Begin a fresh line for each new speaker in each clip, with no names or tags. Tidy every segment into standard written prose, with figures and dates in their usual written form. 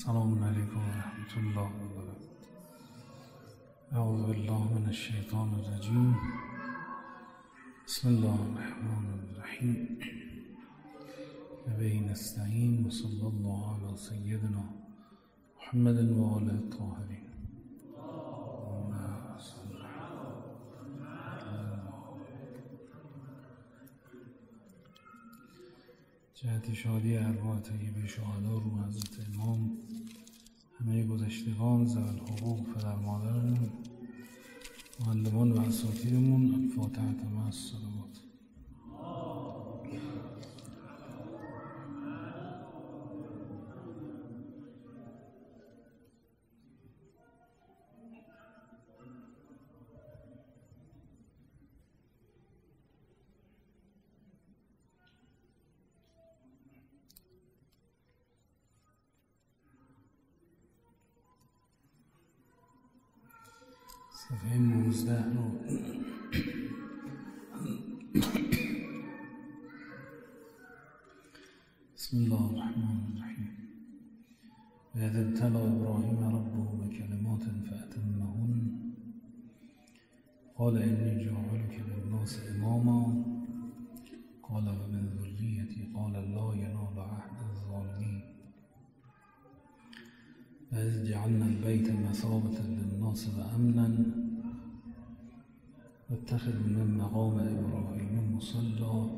السلام عليكم ورحمة الله وبركاته. أعوذ بالله من الشيطان الرجيم. بسم الله الرحمن الرحيم. وبه نستعين وصلى الله على سيدنا محمد وآله الطاهرين. جهت شادی ارواح طیبه شهدا رو حضرت امام، همه گذشتگان ذوی الحقوق، پدر مادرمون، معلمان و اساتیدمون، الفاتحه مع الصلوات. صفحه 19 رو بسم الله الرحمن الرحیم. وإذ ابتلى إبراهيم ربه بكلمات فأتمهن قال إني جاعلك للناس إماما قال ومن ذريتي قال لا ينال عهد الظالمين. وإذ جعلنا البيت مثابة للناس وأمنا واتخذوا من مقام إبراهيم مصلى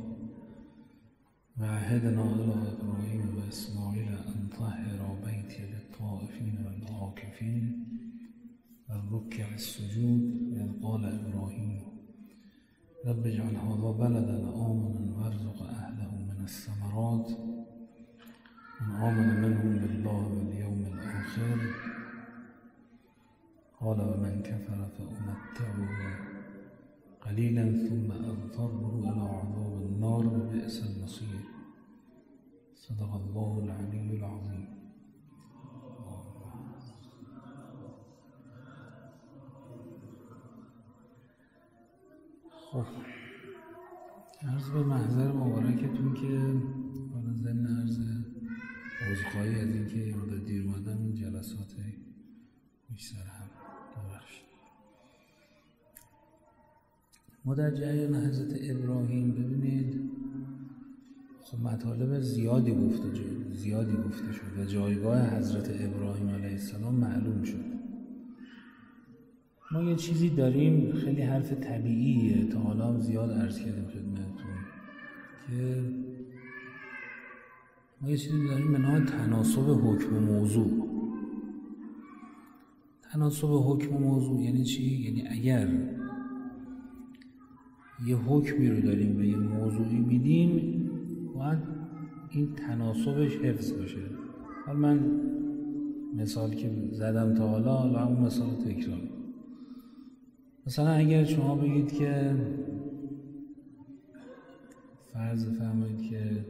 وعهدنا إلى إبراهيم وإسماعيل أن طهر بيتي للطائفين والعاكفين والركع السجود. إذ قال إبراهيم رب اجعل هذا بلدا آمنا وارزق أهله من الثمرات من آمن منهم بالله واليوم الآخر قال ومن كفر فأمتعه قليلا ثم أضطره إلى عذاب النار وبئس المصير. صدق الله العلي العظيم. خب عرض به محضر مبارکتون که بالا ضمن عرض عذرخواهی از اینکه یه مدت دیر اومدم، این جلسات پیش سر هم ببخشید. ما در جریان حضرت ابراهیم ببینید خب مطالب زیادی گفته شد و جایگاه حضرت ابراهیم علیه السلام معلوم شد. ما یه چیزی داریم خیلی حرف طبیعیه، تا حالا هم زیاد عرض کردیم خدمتتون که ما یه چیزی داریم به نام تناسب حکم و موضوع. تناسب حکم و موضوع یعنی چی؟ یعنی اگر یه حکمی رو داریم و یه موضوعی میدیم باید این تناسبش حفظ باشه. حالا من مثال که زدم تا حالا همون مثال تکرار. مثلا اگر شما بگید که فرض فرمایید که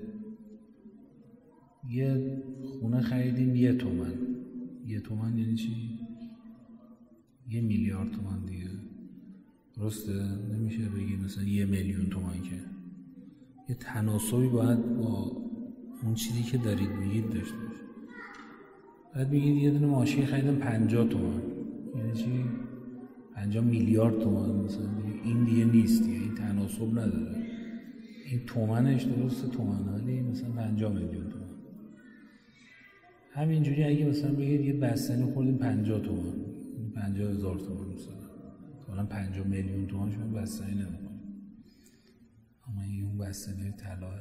یه خونه خریدیم 1 تومن. 1 تومن یعنی چی؟ 1 میلیارد تومن دیگه، درسته؟ نمیشه بگید مثلا 1 میلیون تومن که. یه تناسبی باید با اون چیزی که دارید میگید داشته باشه. باید بگید یه دونه ماشین خریدم 50 تومن یعنی چی؟ 50 میلیارد تومن مثلا دیگه. این دیگه نیست دیگه، این تناسب نداره. این تومنش درسته تومن، ولی مثلا 50 میلیون تومن. همینجوری اگه مثلا بگید یه بستنی خوردیم 50 تومن، 50,000 تومن مثلا، حالا 50 میلیون تومن شما بستنی نمی‌کنید، اما این بستنی طلاه.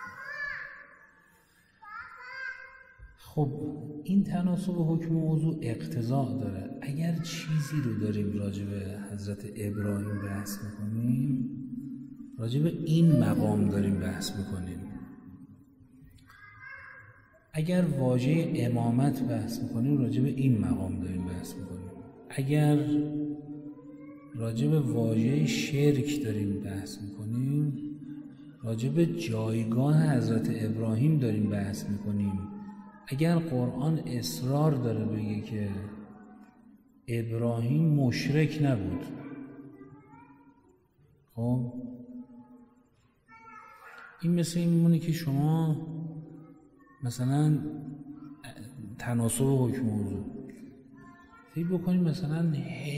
خب این تناسب حکم موضوع اقتضا داره. اگر چیزی رو داریم راجع به حضرت ابراهیم بحث میکنیم، راجع به این مقام داریم بحث میکنیم. اگر واژه امامت بحث میکنیم راجع به این مقام داریم بحث میکنیم. اگر راجع به واژه شرک داریم بحث میکنیم، راجع به جایگاه حضرت ابراهیم داریم بحث میکنیم. اگر قرآن اصرار داره بگه که ابراهیم مشرک نبود، خب این مثل این میمونه که شما مثلا تناسب حکم و موضوع. فکر بکنیم مثلا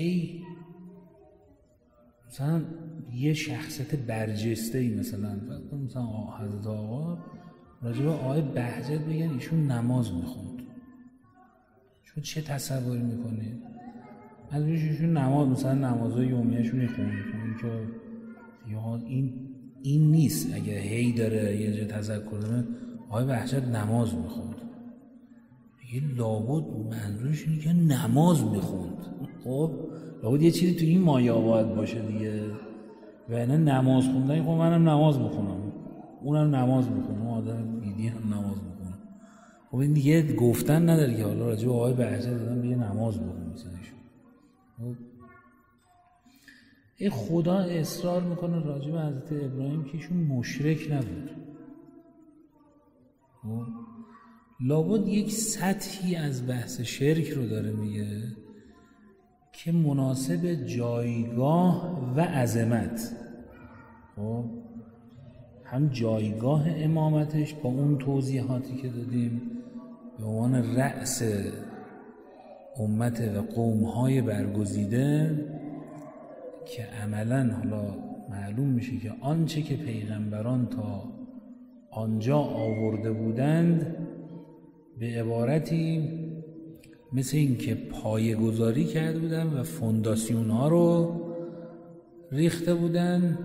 مثلا یه شخصیت برجسته‌ای مثلا حضرت آقا راجع به آقای بهجت بگن ایشون نماز میخوند. چون چه تصوری میکنید؟ از ایشون نماز مثلا نمازهای یومیه‌شون میخوند که یا این نیست. اگه داره یه جا تذکر داره آقای بهجت نماز میخوند، یه لابد منظورش اینه که نماز میخوند. خب لابد یه چیزی تو این مایه باید باشه دیگه. و اینا نماز خوندن، خب منم نماز میخونم، اونم نماز میخونه، آدم بیدی هم نماز میخونه. خب این دیگه گفتن نداره که حالا راجع به آقای بهجت دادن بگه نماز بخونه مثلا ایشون. خب این خدا اصرار میکنه راجع به حضرت ابراهیم که ایشون مشرک نبود. خب لابد یک سطحی از بحث شرک رو داره میگه که مناسب جایگاه و عظمت. خب هم جایگاه امامتش با اون توضیحاتی که دادیم به عنوان رأس امت و قوم‌های برگزیده که عملاً حالا معلوم میشه که آنچه که پیغمبران تا آنجا آورده بودند به عبارتی مثل این که پایه گذاری کرده بودن و فونداسیون ها رو ریخته بودن،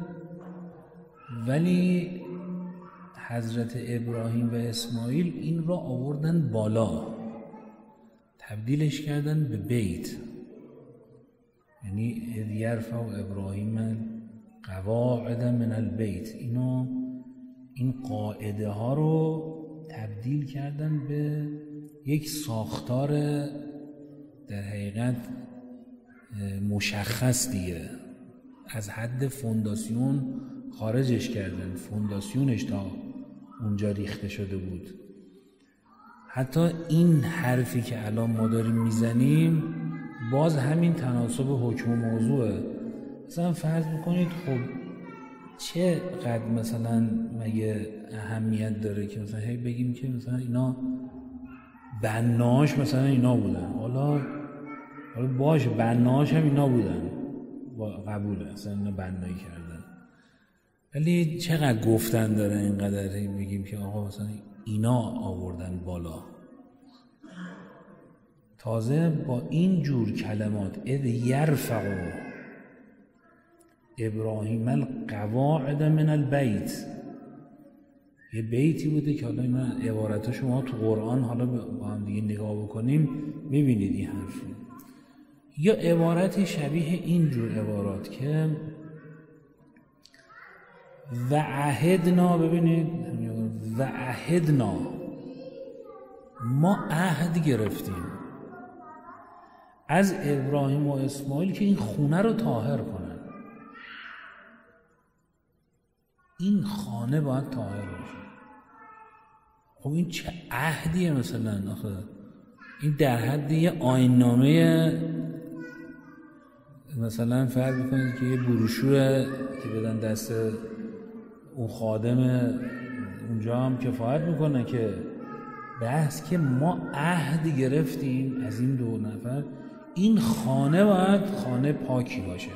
ولی حضرت ابراهیم و اسماعیل این را آوردن بالا، تبدیلش کردن به بیت. یعنی اذ یرفع ابراهیم قواعد من البیت، این قاعده ها رو تبدیل کردن به یک ساختار در حقیقت مشخص دیگه، از حد فونداسیون خارجش کردن، فونداسیونش تا اونجا ریخته شده بود. حتی این حرفی که الان ما داریم میزنیم باز همین تناسب حکم و موضوعه. مثلا فرض بکنید خب چه قد مثلا مگه اهمیت داره که مثلا هی بگیم که مثلا اینا بناش مثلا اینا بودن، حالا باشه بناش هم اینا بودن، قبوله مثلا اینا بنایی کردن، ولی چقدر گفتن داره اینقدر هی بگیم که آقا مثلا اینا آوردن بالا. تازه با این جور کلمات اذ یرفع ابراهیم القواعد من البیت، یه بیتی بوده که حالا این عبارت شما تو قرآن حالا با هم دیگه نگاه بکنیم میبینید این حرف. یا عبارتی شبیه این جور عبارات که و عهدنا، ببینید و عهدنا، ما عهد گرفتیم از ابراهیم و اسماعیل که این خونه رو طاهر کنن، این خانه باید طاهر باشه. خب این چه عهدیه مثلا؟ آخه این در حد یه آیین‌نامه مثلا فرض بکنید که یه بروشور که بدن دست اون خادم اونجا هم کفایت میکنه که بحث که ما عهد گرفتیم از این دو نفر این خانه باید خانه پاکی باشه.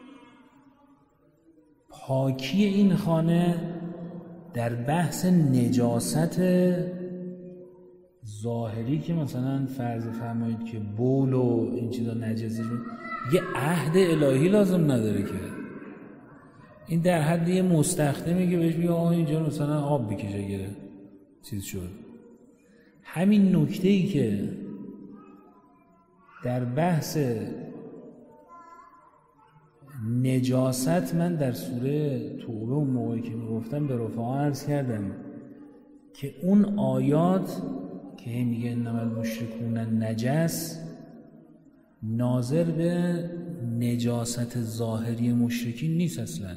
پاکی این خانه در بحث نجاست ظاهری که مثلا فرض فرمایید که بول و این چیزا نجسی شد، یه عهد الهی لازم نداره که این در حد یه مستخدمی که بهش میگه آه اینجا مثلا آب بکشه گره چیز شد. همین نکته‌ای که در بحث نجاست من در سوره توبه اون موقعی که میگفتم به رفقا عرض کردم که اون آیات که میگه انما المشرکون نجس ناظر به نجاست ظاهری مشرکین نیست اصلا،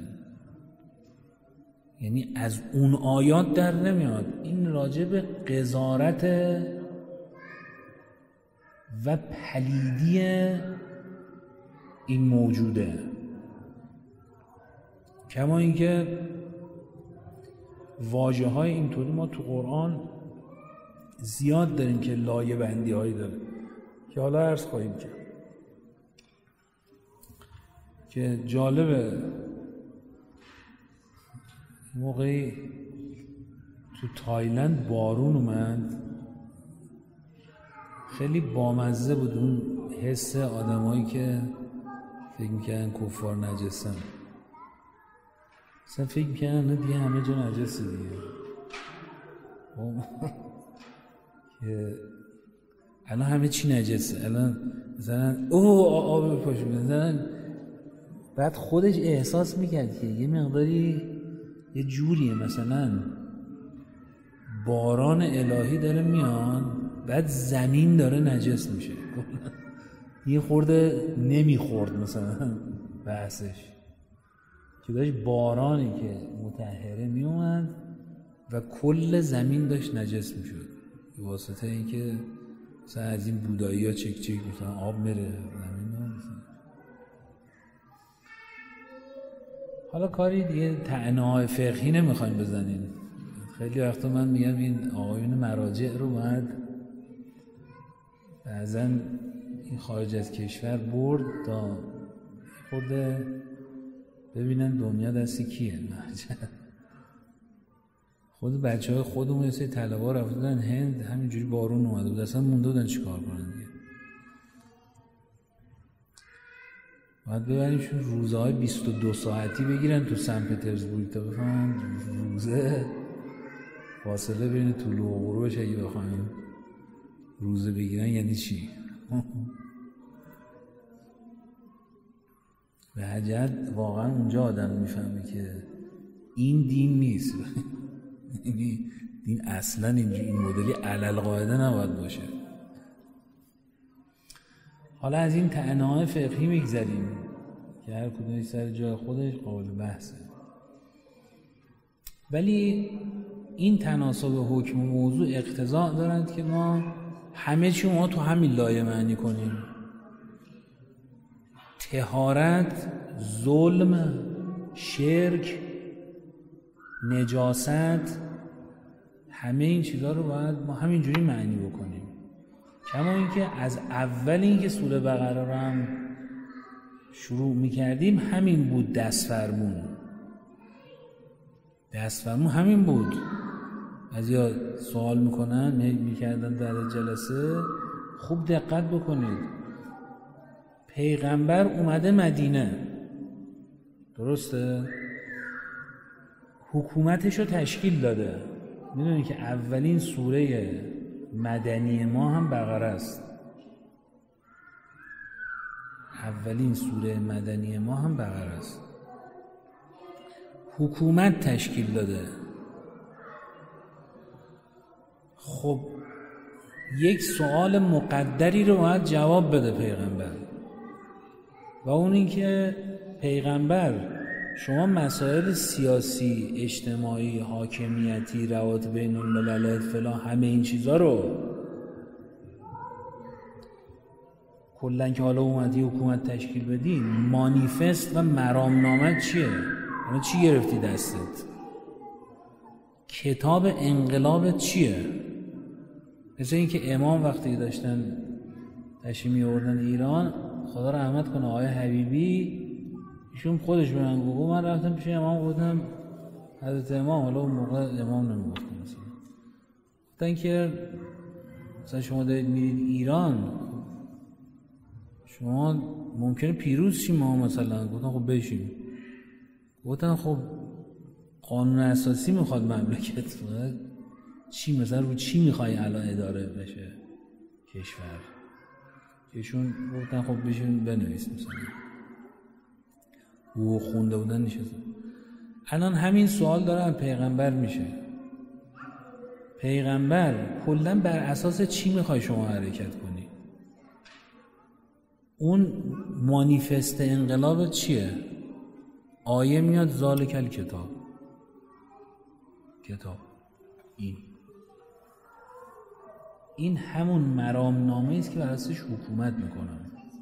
یعنی از اون آیات در نمیاد، این راجع به قذارت و پلیدی این موجوده. کما اینکه واژه‌های اینطوری ما تو قرآن زیاد داریم که لایه بندی هایی داره که حالا عرض خواهیم کرد که جالبه. موقعی تو تایلند بارون اومد، خیلی بامزه بود اون حس آدمایی که فکر میکنن کفار نجسن، مثلا فکر میکنن دیگه همه جا نجسه دیگه که الان همه چی نجسه، الان مثلا آب پاشو مثلا، بعد خودش احساس میکرد که یه مقداری یه جوریه، مثلا باران الهی داره میاد بعد زمین داره نجس میشه یه خورده نمیخورد مثلا بحثش که داشت بارانی که مطهره میومد و کل زمین داشت نجس میشد به واسطه اینکه مثلا از این بودایی ها چک میکنن آب میره زمین ها. حالا کاری دیگه طعنه‌های فقهی نمیخوایم بزنیم. خیلی وقتا من میگم این آقایون مراجع رو باید بعضا این خارج از کشور برد تا خورده ببینن دنیا دست کیه. خود بچه های خودمون یه سری طلبه ها رفته بودن هند، همینجوری بارون اومده بود، اصلا مونده بودن چیکار کنن دیگه. باید ببریمشون روزهای 22 ساعتی بگیرن تو سن پترزبورگ تا بفهمن روزه فاصله بین طلوع و غروبش اگه بخوایم روزه بگیرن یعنی چی. به حجت واقعا اونجا آدم میفهمه که این دین نیست. دین اصلا این مدلی علالقاعده نباید باشه. حالا از این طعنه‌های فقهی میگذریم که هر کدومی سر جای خودش قابل بحثه، ولی این تناسب حکم و موضوع اقتضا دارد که ما همه چی ما تو همین لایه معنی کنیم. طهارت، ظلم، شرک، نجاست، همه این چیزا رو باید ما همینجوری معنی بکنیم. کما اینکه از اول اینکه سوره بقره رو هم شروع میکردیم همین بود، دستفرمون همین بود. بعضیا سوال میکنن میکردن در جلسه، خوب دقت بکنید، پیغمبر اومده مدینه، درسته؟ حکومتش رو تشکیل داده. میدونی که اولین سوره مدنی ما هم بقره است. حکومت تشکیل داده. خب یک سوال مقدری رو باید جواب بده پیغمبر، و اون این که پیغمبر شما مسائل سیاسی، اجتماعی، حاکمیتی، روابط بین الملل فلان همه این چیزا رو کلاً که حالا اومدی حکومت تشکیل بدی، مانیفست و مرامنامه چیه؟ یعنی چی گرفتی دستت؟ کتاب انقلابت چیه؟ مثل این که امام وقتی داشتن تشریف می‌آوردن ایران، خدا رحمت کنه آقای حبیبی، ایشون خودش به من گفت، من رفتم پیش امام گفتم حضرت امام، حالا اون موقع امام نمیگفتم، گفتن که مثلا شما دارید میرید ایران، شما ممکنه پیروز شیم، ما مثلا گفتن خب بشیم. گفتن خب قانون اساسی میخواد مملکت، چی مثلا رو چی میخوای الان اداره بشه کشور؟ ایشون گفتن خب بشین بنویس، مثلا او خونده بودن نشسته. الان همین سوال داره پیغمبر میشه. پیغمبر کلا بر اساس چی میخوای شما حرکت کنی؟ اون مانیفست انقلاب چیه؟ آیه میاد ذالک الکتاب، کتاب این همون مرامنامه است که بر اساسش حکومت میکنن.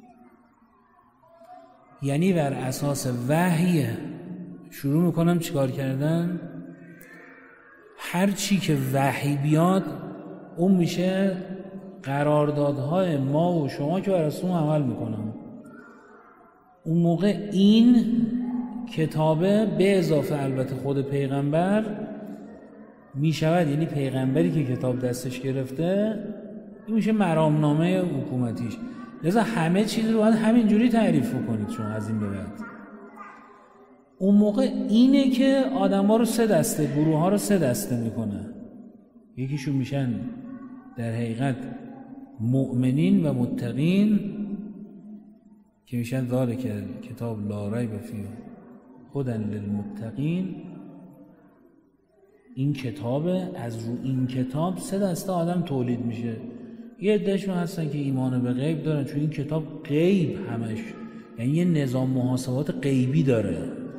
یعنی بر اساس وحی شروع میکنم چیکار کردن؟ هر چی که وحی بیاد اون میشه قراردادهای ما و شما که بر اساس اون عمل میکنم. اون موقع این کتابه به اضافه البته خود پیغمبر میشود، یعنی پیغمبری که کتاب دستش گرفته این میشه مرامنامه حکومتیش. لذا همه چیز رو باید همینجوری تعریف کنید شما از این به بعد. اون موقع اینه که آدم‌ها رو سه دسته، گروه‌ها رو سه دسته میکنه. یکیشون میشن در حقیقت مؤمنین و متقین که میشن ذالک کتاب لا ریب فیه هدی للمتقین. این کتابه، از رو این کتاب سه دسته آدم تولید میشه. یه عده‌شون هستن که ایمان به غیب دارن، چون این کتاب غیب همش، یعنی یه نظام محاسبات غیبی داره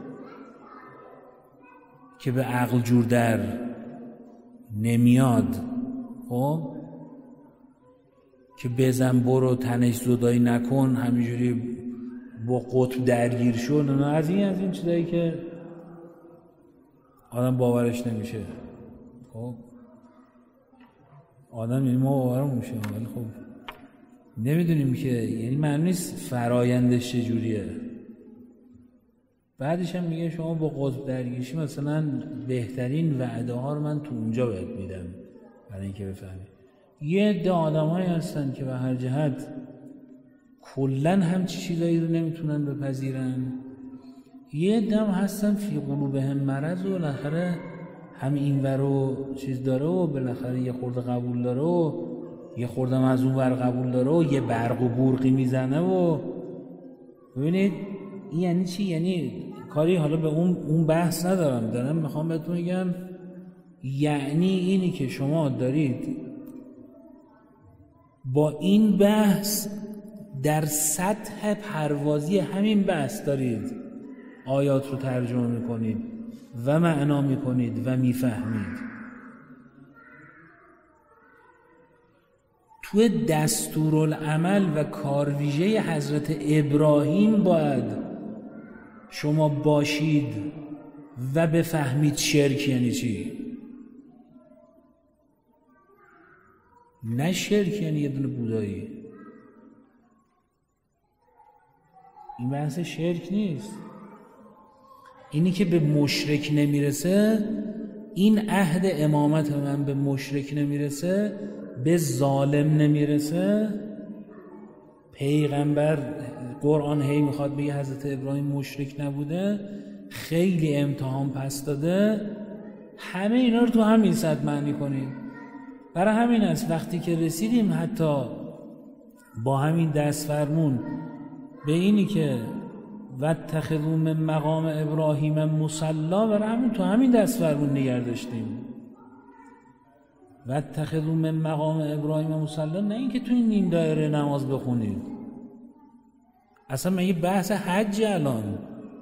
که به عقل جور در نمیاد. خب که بزن برو تنش زدایی نکن همینجوری با قطب درگیر شد، از این چیزایی که آدم باورش نمیشه. خب آدم یعنی ما باورم میشه، ولی خب نمیدونیم که، یعنی معنی نیست فرایندش چجوریه. بعدش هم میگه شما با قطب درگیرشی مثلا بهترین وعده ها رو من تو اونجا بهت میدم برای اینکه بفهمی. یه عده آدمایی هستن که به هر جهت کلن همچی چیزایی رو نمیتونن بپذیرن. یه عده هم هستن فی قلوبهم مرض و بالاخره هم این ورو چیز داره و بالاخره یه خورده قبول داره و یه خورده از اون ور قبول داره و یه برق و برقی میزنه. و ببینید این یعنی چی؟ یعنی کاری حالا به اون بحث دارم میخوام بهتون بگم، یعنی اینی که شما دارید با این بحث در سطح پروازی همین بحث دارید آیات رو ترجمه میکنید و معنا میکنید و میفهمید. توی دستورالعمل و کارویژه حضرت ابراهیم باید شما باشید و بفهمید شرک یعنی چی. نه شرک یعنی یه دونه بودایی. این بحث شرک نیست. اینی که به مشرک نمیرسه، این عهد امامت من به مشرک نمیرسه، به ظالم نمیرسه. پیغمبر قرآن هی میخواد بگه حضرت ابراهیم مشرک نبوده، خیلی امتحان پس داده. همه اینا رو تو همین سطح معنی کنید. برای همین است وقتی که رسیدیم حتی با همین دست فرمون به اینی که واتخذوا من مقام ابراهیم مصلا، برای همین تو همین دست فرمون نگه داشتیم. واتخذوا من مقام ابراهیم مصلا، نه اینکه تو این نیم دایره نماز بخونید. اصلا من یه بحث حج الان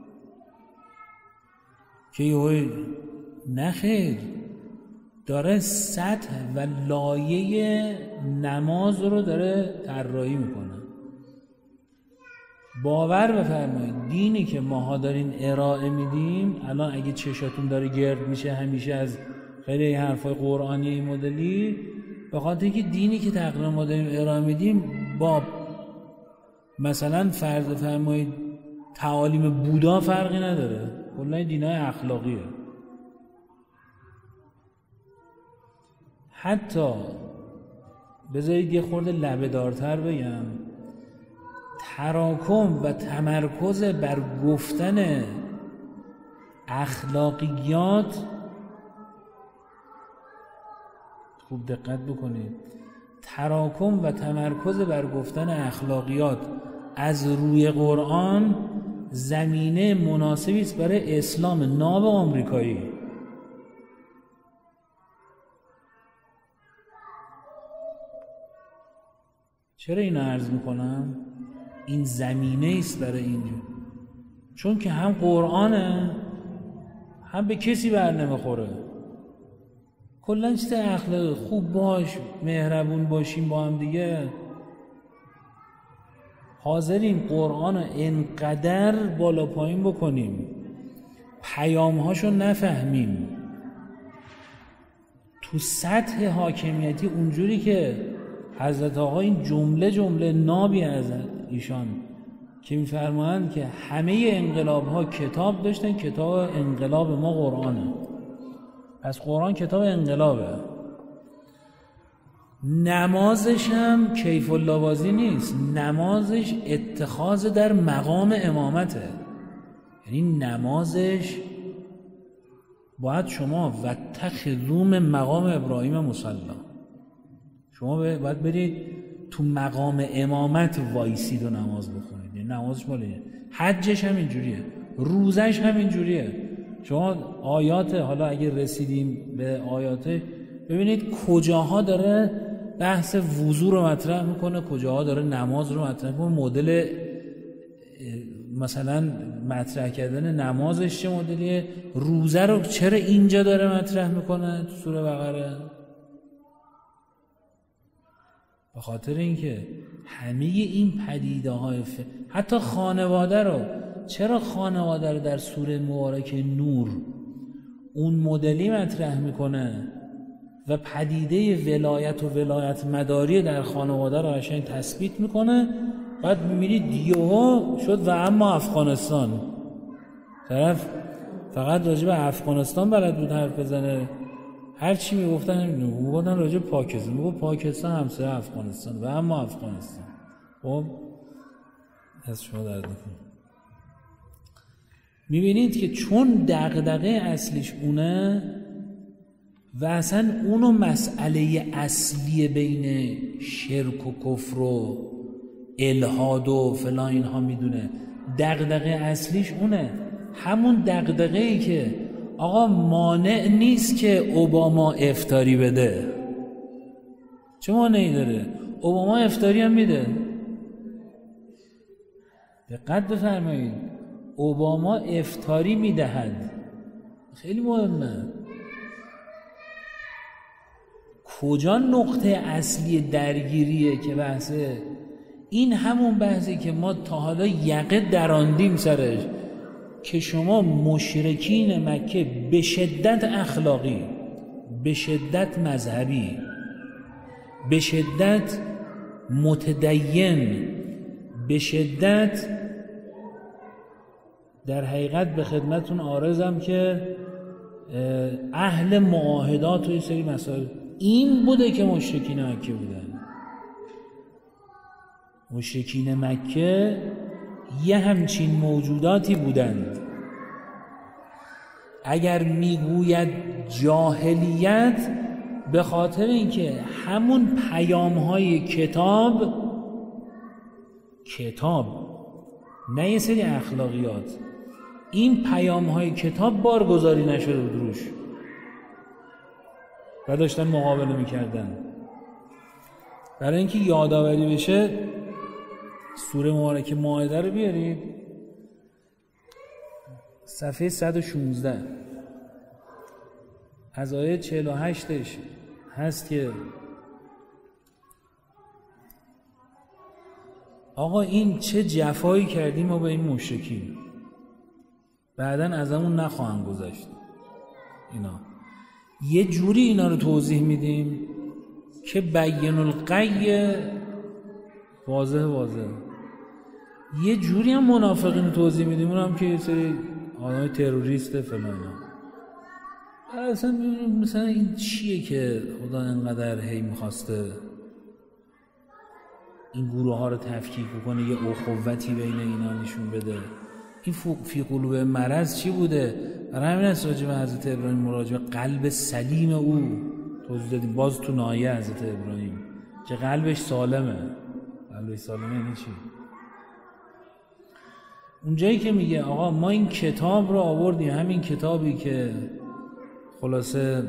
که یه نخیر داره سطح و لایه نماز رو داره طراحی میکنه. باور بفرمایید دینی که ماها دارین ارائه میدیم الان، اگه چشاتون داره گرد میشه همیشه از خیلی حرفای قرآنی این مدلی، به خاطر اینکه دینی که تقریبا ما داریم ارائه میدیم با مثلا فرض فرمایید تعالیم بودا فرقی نداره، کلا دینای اخلاقیه. حتی بذارید یه خورده لبه دارتر بگم، تراکم و تمرکز بر گفتن اخلاقیات، خوب دقت بکنید، تراکم و تمرکز بر گفتن اخلاقیات از روی قرآن زمینه مناسبی است برای اسلام ناب آمریکایی. چرا اینو عرض میکنم؟ این زمینه است برای اینجا، چون که هم قرآنه هم به کسی بر نمیخوره. کلن چیز اخلاق خوب باش، مهربون باشیم با هم دیگه. حاضریم قرآن رو انقدر بالا پایین بکنیم پیامهاشو نفهمیم، تو سطح حاکمیتی اونجوری که حضرت آقا این جمله نابی از ایشان که می‌فرمایند که همه انقلاب‌ها کتاب داشتن، کتاب انقلاب ما قرآنه. پس قرآن کتاب انقلابه. نمازش هم کیف الله بازی نیست، نمازش اتخاذ در مقام امامته. یعنی نمازش باید شما و تخذوم مقام ابراهیم مصلی، شما باید برید تو مقام امامت وایسید و نماز بخونید. یعنی نمازش مالیه. حجش هم اینجوریه، روزش هم اینجوریه. شما آیات، حالا اگه رسیدیم به آیات، ببینید کجاها داره بحث وضو رو مطرح میکنه، کجاها داره نماز رو مطرح میکنه، مدل مثلا مطرح کردن نمازش چه مدلیه، روزه رو چرا اینجا داره مطرح میکنه تو سوره بقره. به خاطر اینکه همه این پدیده های حتی خانواده رو، چرا خانواده رو در سوره مبارکه نور اون مدلی مطرح میکنه و پدیده ولایت و ولایت مداری در خانواده رو قشنگ تثبیت میکنه، بعد میبینید یهو شد و اما افغانستان، طرف فقط راجع به افغانستان بلد بود حرف بزنه، هر چی میگفتن راجع به پاکستان، میگفت پاکستان همسایه افغانستان و اما افغانستان. خب از شما درد نکنه. میبینید که چون دغدغه اصلیش اونه و اصلا اونو مسئله اصلی بین شرک و کفر و الحاد و فلان اینها میدونه، دغدغه اصلیش اونه. همون دغدغه‌ای که آقا مانع نیست که اوباما افطاری بده، چه مانعی داره؟ اوباما افطاری هم میده. دقت بفرمایید، اوباما افطاری میدهد، خیلی مهمه. کجا نقطه اصلی درگیریه که بحثه؟ این همون بحثی که ما تا حالا یقه دراندیم سرش، که شما مشرکین مکه به شدت اخلاقی، به شدت مذهبی، به شدت متدین، به شدت در حقیقت به خدمتون عارضم که اهل معاهدات و این سری مسائل، این بوده که مشرکین مکه بودن. مشرکین مکه یه همچین موجوداتی بودند. اگر میگوید جاهلیت، به خاطر اینکه همون پیام‌های کتاب نه یه سری اخلاقیات، این پیام‌های کتاب بارگذاری نشده بود روش و داشتن مقابله میکردن. برای اینکه یادآوری بشه سوره مبارکه مائده رو بیارید، صفحه 116 از آیه 48ش هست که آقا این چه جفایی کردیم ما به این مشرکین، بعداً ازمون نخواهند گذشت. اینا یه جوری اینا رو توضیح میدیم که بین القی واضح، یه جوری هم منافقین رو توضیح میدیم، اونم که یه سری آدمای تروریست فلان. اصلا مثلا این چیه که خدا انقدر هی میخواسته این گروه ها رو تفکیک کنه، یه اخوتی بین اینا نشون بده؟ این فی قلوب مرض چی بوده؟ برای همین است راجع به حضرت ابراهیم مراجعه قلب سلیم او توضیح دادیم. باز تو نایه حضرت ابراهیم که قلبش سالمه. قلبش سالمه یعنی چی؟ اونجایی که میگه آقا ما این کتاب رو آوردیم، همین کتابی که خلاصه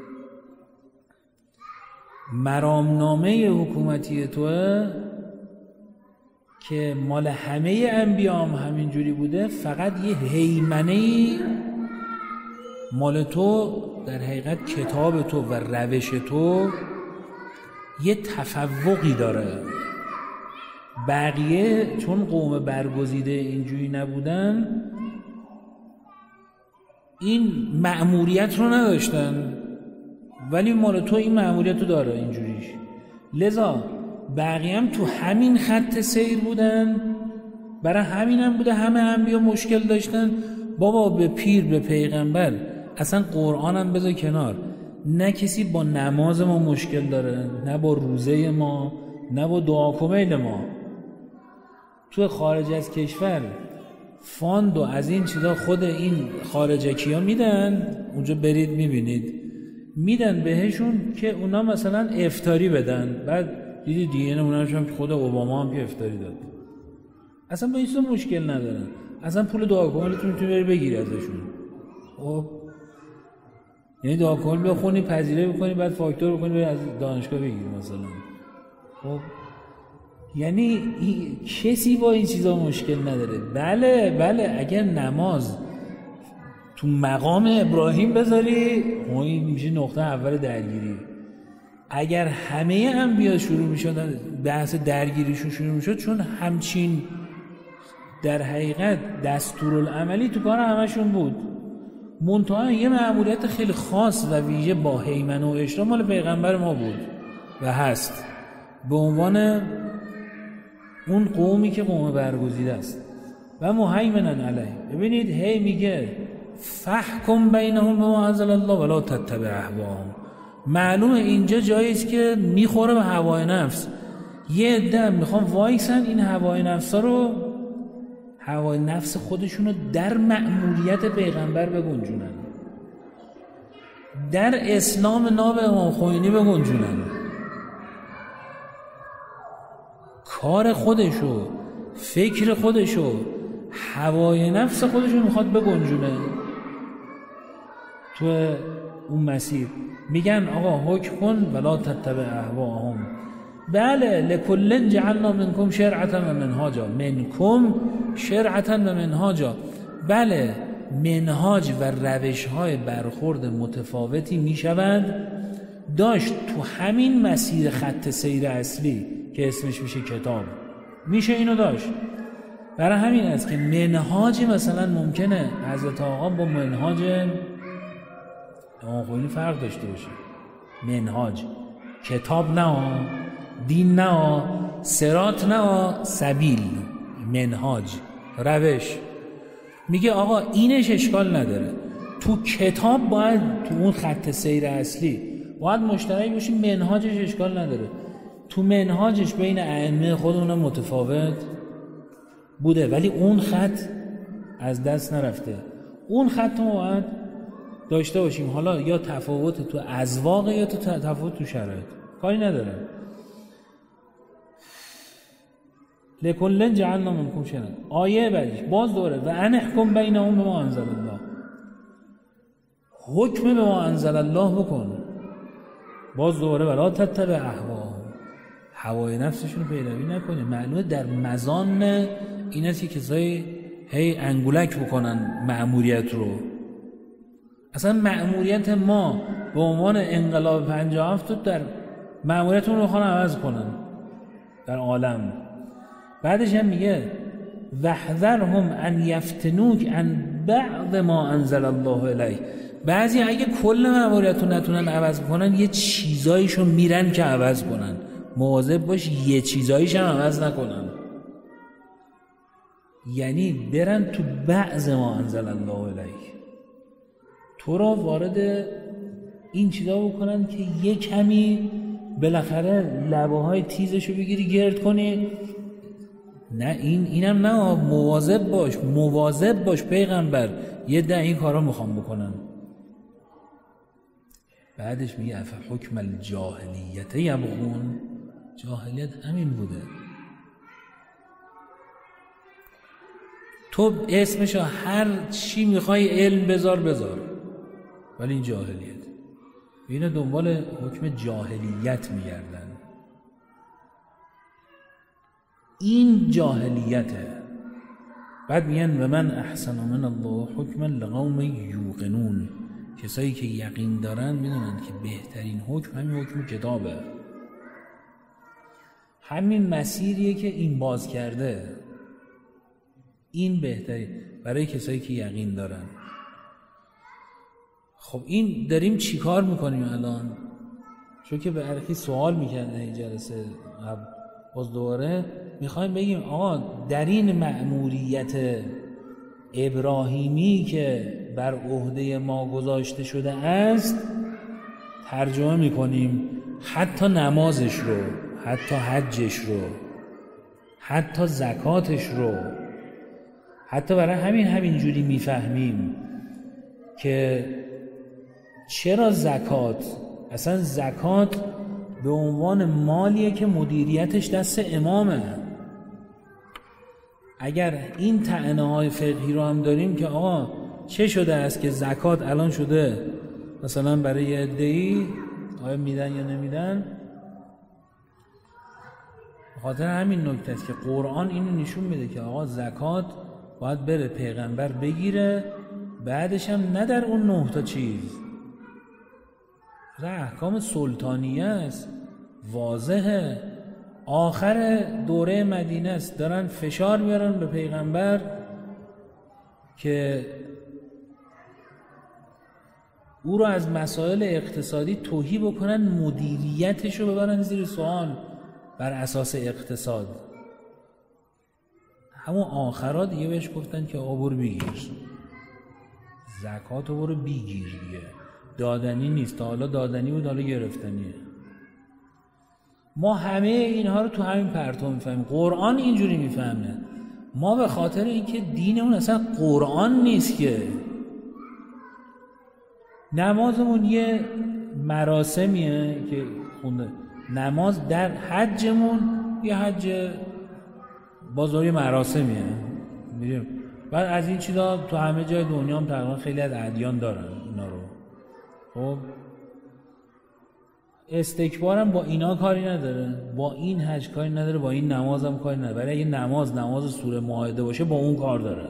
مرامنامه حکومتی توه که مال همه انبیا هم همینجوری بوده، فقط یه هیمنه‌ای مال تو، در حقیقت کتاب تو و روش تو یه تفوقی داره. بقیه چون قوم برگزیده اینجوری نبودن، این مأموریت رو نداشتن ولی مال تو این مأموریت رو داره اینجوریش. لذا بقیه هم تو همین خط سیر بودن، برای همین هم بوده همه انبیا مشکل داشتن. بابا به پیر به پیغمبر اصلا قرآن هم بذار کنار، نه کسی با نماز ما مشکل داره، نه با روزه ما، نه با دعا کمیل ما. تو خارج از کشور فاند و از این چیزا خود این خارجکی ها میدن، اونجا برید میبینید میدن بهشون که اونا مثلا افطاری بدن. بعد دیدی دیگه نمونهش هم خود اوباما هم که افطاری داد. اصلا با این چیزا مشکل ندارن، اصلا پول دعا کمیلتون میتونی بری بگیری ازشون. خب یعنی دعا کمیل بخونی، پذیرایی بکنی، بعد فاکتور بکنی بری از دانشگاه بگیری مثلا. خب یعنی کسی با این چیزا مشکل نداره. بله اگر نماز تو مقام ابراهیم بذاری این میشه نقطه اول درگیری. اگر همه انبیا شروع میشدن بحث درگیریشون شروع میشد، چون همچین در حقیقت دستورالعملی تو کار همشون بود. منتها یه مأموریت خیلی خاص و ویژه با هیمنه و اشراف مال پیغمبر ما بود و هست، به عنوان اون قومی که قوم برگزیده است و مهیمنن علیه. ببینید هی میگه فحکم بینهم بما انزل الله ولا تتبع اهواهم. معلومه اینجا جایی است که میخوره به هوای نفس. یه عده میخوان وایسن این هوای نفسا رو، هوای نفس خودشونو در مأموریت پیغمبر بگنجونن، در اسلام ناب امام خمینی بگنجونن، کار خودشو، فکر خودشو، هوای نفس خودشو میخواد بگنجونه تو اون مسیر. میگن آقا حکم کن ولا تتبع اهواهم. بله لکل جعلنا منکم شرعة و منهاجا. منکم شرعة و منهاجا. بله منهاج و روش های برخورد متفاوتی میشوند داشت تو همین مسیر خط سیر اصلی که اسمش میشه کتاب، میشه اینو داشت. برای همین است که منهاج مثلا ممکنه حضرت آقا با منهاج امام خمینی فرق داشته باشه. منهاج کتاب نه، دین نه، صراط نه، سبیل، منهاج روش. میگه آقا اینش اشکال نداره، تو کتاب باید تو اون خط سیر اصلی باید مشترک باشی، منهاجش اشکال نداره. تو منهاجش بین ائمه خودمون متفاوت بوده ولی اون خط از دست نرفته. اون خط ما باید داشته باشیم. حالا یا تفاوت تو اذواق یا تو تفاوت تو شرایط، کاری نداره. لکل جعلنا منکم شرعة. آیه بعدش باز دوره و ان احکم بینهم بما انزل الله. حکم به ما انزل الله بکن. باز دوره ولا تتبع اهواهم. هوای نفسشون رو پیروی نکنه. معلومه در مزان این است که کسایی هی انگولک بکنن مأموریت رو. اصلا مأموریت ما به عنوان انقلاب 57 در مأموریتون رو میخوان عوض کنن در عالم. بعدش هم میگه وحذرهم ان یفتنوک عن بعض ما انزل الله الیک. بعضی اگه کل مأموریت رو نتونن عوض کنن یه چیزایشو میرن که عوض کنن. مواظب باش یه چیزایش هم عوض نکنن، یعنی برن تو بعض ما انزل الله الیک، تو را وارد این چیزا بکنن که یه کمی بالاخره لبه های تیزشو بگیری گرد کنی. نه اینم نه، مواظب باش پیغمبر یه ده این کارا میخوام بکنن. بعدش میگه افحکم الجاهلیت یبغون. جاهلیت همین بوده، تو اسمشو هر چی میخوای علم بذار، ولی این جاهلیت. اینا دنبال حکم جاهلیت میگردن. این جاهلیته. بعد میگن و من احسن من الله حکما لقوم یوقنون. کسایی که یقین دارن میدونن که بهترین حکم همین حکم کتابه، همین مسیریه که این باز کرده، این بهترین برای کسایی که یقین دارن. خب این داریم چی کار میکنیم الان؟ چون که به عرقی سوال میکنه این جلسه باز دوباره میخوایم بگیم آقا در این مأموریت ابراهیمی که بر عهده ما گذاشته شده است ترجمه میکنیم حتی نمازش رو، حتی حجش رو، حتی زکاتش رو، حتی برای همینجوری میفهمیم که چرا زکات، اصلا زکات به عنوان مالیه که مدیریتش دست امامه. اگر این طعنه‌های فقهی رو هم داریم که آقا چه شده است که زکات الان شده مثلا برای یه عده‌ای آیا میدن یا نمیدن، به خاطر همین نکته است که قرآن اینو نشون میده که آقا زکات باید بره پیغمبر بگیره، بعدش هم نه در اون 9 تا چیز، احکام سلطانیه است، واضحه، آخر دوره مدینه است، دارن فشار میارن به پیغمبر که او رو از مسائل اقتصادی تهی بکنن، مدیریتش رو ببرن زیر سوال بر اساس اقتصاد. همون آخرها دیگه بهش گفتن که آقا برو بگیر زکات رو، برو بگیر دیگه، دادنی نیست، تا حالا دادنی بود حالا گرفتنیه. ما همه اینها رو تو همین پرتو میفهمیم، قرآن اینجوری میفهمه. ما به خاطر اینکه دین اون اصلا قرآن نیست که، نمازمون یه مراسمیه که خونده، نماز در حجمون یه حج بازاری مراسمیه میریم، بعد از این چیزا تو همه جای دنیا هم تقریبا خیلی از ادیان دارن اینا رو. خب استکبارم با اینا کاری نداره، با این حج کاری نداره، با این نماز هم کاری نداره. برای اگه نماز سوره مائده باشه با اون کار داره،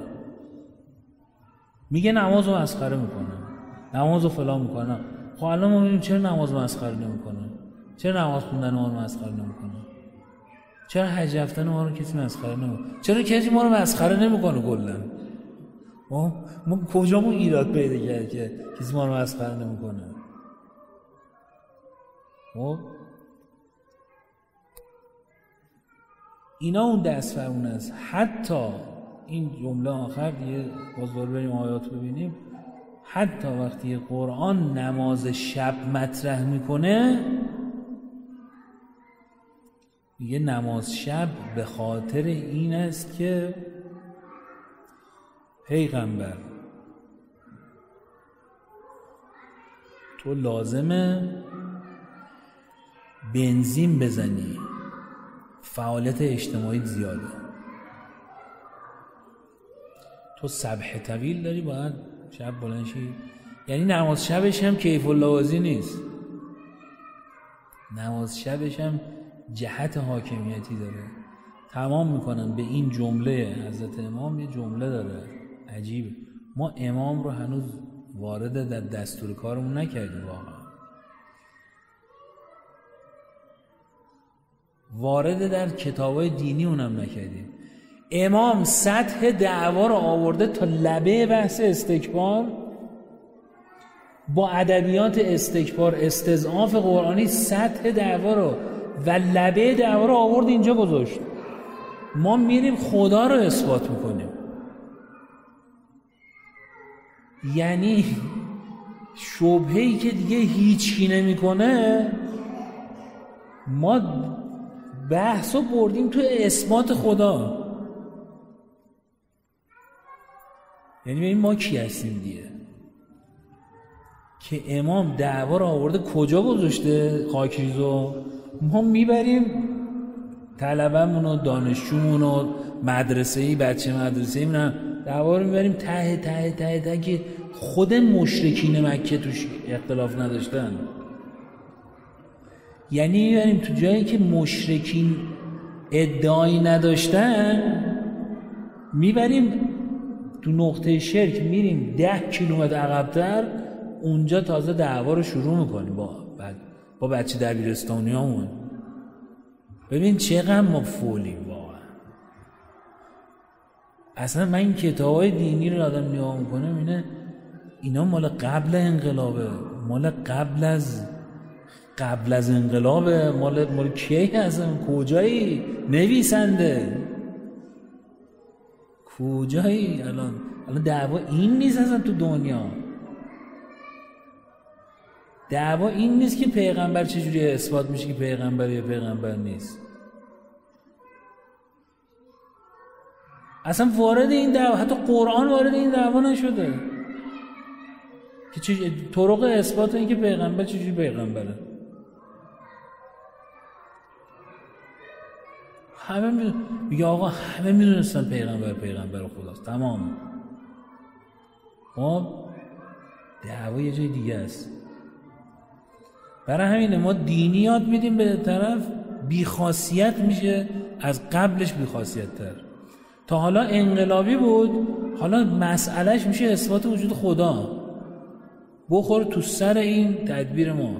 میگه نماز رو مسخره میکنه، نماز رو فلان میکنه. خب الان ما میگیم چرا نماز مسخره نمیکنه؟ چرا نماز خوندن ما رو مسخره نمیکنه؟ چرا حج رفتن ما رو کسی مسخره نمیکنه؟ چرا کسی ما رو مسخره نمیکنه؟ کلا ما کجامون ایراد پیدا کرد که کسی ما رو مسخره نمیکنه؟ خب اینا اون دست فرمون است. حتی این جمله آخر دیگه باز بریم آیات ببینیم، حتی وقتی قرآن نماز شب مطرح میکنه میگه نماز شب به خاطر این است که پیغمبر تو لازمه بنزین بزنی، فعالیت اجتماعی زیاده، تو صبح طویل داری باید شب بلند شی. یعنی نماز شبش هم کیف اللوازی نیست، نماز شبش هم جهت حاکمیتی داره. تمام میکنم به این جمله حضرت امام، یه جمله داره عجیبه، ما امام رو هنوز وارد در دستور کارمون نکردیم، واقعا وارد در کتابای دینی اونم نکردیم. امام سطح دعوا رو آورده تا لبه بحث استکبار، با ادبیات استکبار استضعاف قرآنی سطح دعوا رو و لبه دعوا رو آورد اینجا گذاشت. ما میریم خدا رو اثبات میکنیم. یعنی شبهه‌ای که دیگه هیچکی نمیکنه، ما بحثو بردیم تو اثبات خدا. یعنی ببین ما کی هستیم دیگه که امام دعوا رو آورده کجا گذاشته خاکریزو، ما میبریم طلبمون و دانشجومون و مدرسه‌ای بچه مدرسه‌ای دعوا رو میبریم ته ته ته ته که خود مشرکین مکه توش اختلاف نداشتن. یعنی میبریم تو جایی که مشرکین ادعایی نداشتن، میبریم تو نقطه شرک، میریم 10 کیلومتر عقب‌تر، اونجا تازه دعوا رو شروع میکنیم با بچه دبیرستانیامون. ببین چقدر ما فولیم واقعا. اصلا من این کتابای دینی رو آدم نگاه میکنم اینه اینا مال قبل انقلابه، مال قبل از انقلابه، مال کی هستن؟ کجایی؟ نویسنده کجایی؟ الان دعوا این نیست اصلا تو دنیا. دعوا این نیست که پیغمبر چجوری اثبات میشه که پیغمبر یا پیغمبر نیست. اصلا وارد این دعوا، حتی قرآن وارد این دعوا نشده که طرق اثبات این که پیغمبر چجوری پیغمبره. همه میگه آقا همه میدونستن پیغمبر خداست، تمام. خب دعوا یه جای دیگه است. برای همینه ما دینی یاد میدیم به طرف بیخاصیت میشه از قبلش بیخاصیت تر. تا حالا انقلابی بود، حالا مسئلهش میشه اثبات وجود خدا. بخور تو سر این تدبیر ما.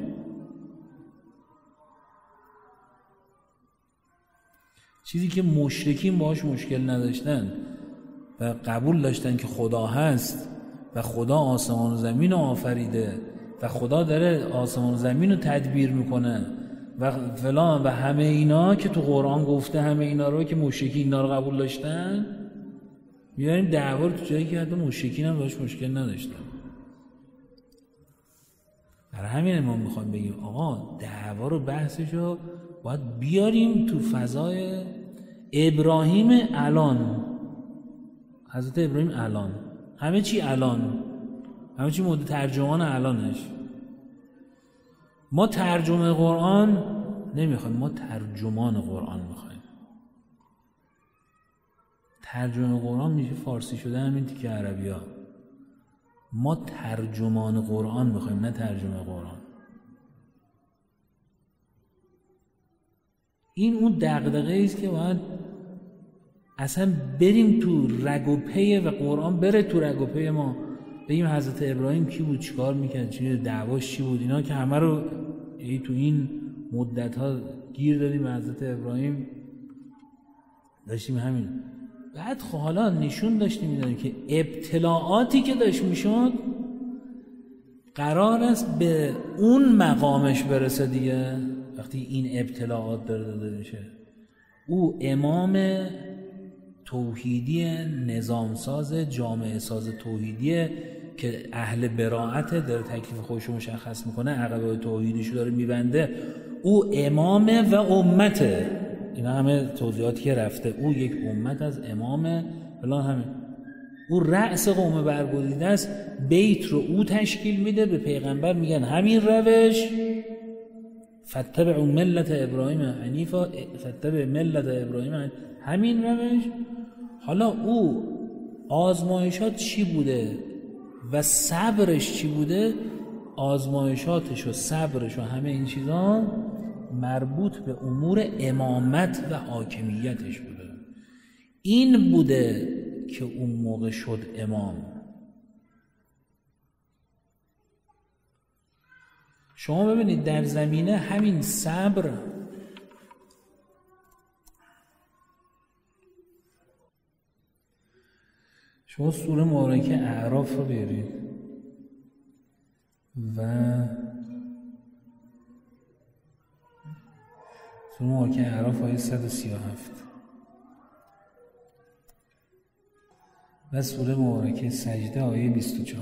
چیزی که مشرکین باهاش مشکل نداشتن و قبول داشتن که خدا هست و خدا آسمان و زمین رو آفریده و خدا داره آسمان و زمین رو تدبیر میکنه و فلان و همه اینا که تو قرآن گفته، همه اینا رو که مشرکین اینا رو قبول داشتن، میاریم دعوا تو جایی که حتی مشرکین هم باهاش مشکل نداشتن. برای همین ما میخوایم بگیم آقا دعوا رو بحثش رو باید بیاریم تو فضای ابراهیم الان. حضرت ابراهیم الان، همه چی الان، همه چی مورد ترجمان الانش. ما ترجمه قرآن نمیخوایم، ما ترجمان قرآن میخوایم. ترجمه قرآن میشه فارسی شده همین تیکه عربی ها. ما ترجمان قرآن میخوایم، نه ترجمه قرآن. این اون دغدغه است که باید اصلا بریم تو رگ و پی و قرآن بره تو رگ و پی ما. بگیم حضرت ابراهیم کی بود، چیکار میکرد، چی دعواش چی بود، اینا که همه رو تو این مدت ها گیر دادیم به حضرت ابراهیم، داشتیم همین. بعد خب حالا نشون داشتیم میدادیم که ابتلاعاتی که داشت میشد قرار است به اون مقامش برسه دیگه. وقتی این ابتلاعات داده میشه، او امام توحیدی، نظامساز، جامعه ساز توحیدیه که اهل براعت، داره تکلیف خودشو مشخص میکنه، عقبه توحیدیشو داره میبنده. او امامه و امته. اینا همه توضیحاتی که رفته. او یک امت از امامه فلان، همه او رأس قوم برگزیده است. بیت رو او تشکیل میده، به پیغمبر میگن همین روش، فتبع ملت ابراهیم حنیفا، فتبع ملت ابراهیم، همین روش. حالا او آزمایشات چی بوده و صبرش چی بوده؟ آزمایشاتش و صبرش و همه این چیزا مربوط به امور امامت و حاکمیتش بوده. این بوده که اون موقع شد امام. شما ببینید در زمینه همین صبر، شما سوره مبارکه اعراف رو بیارید و سوره مبارکه اعراف آیه 137 و سوره مبارکه سجده آیه 24.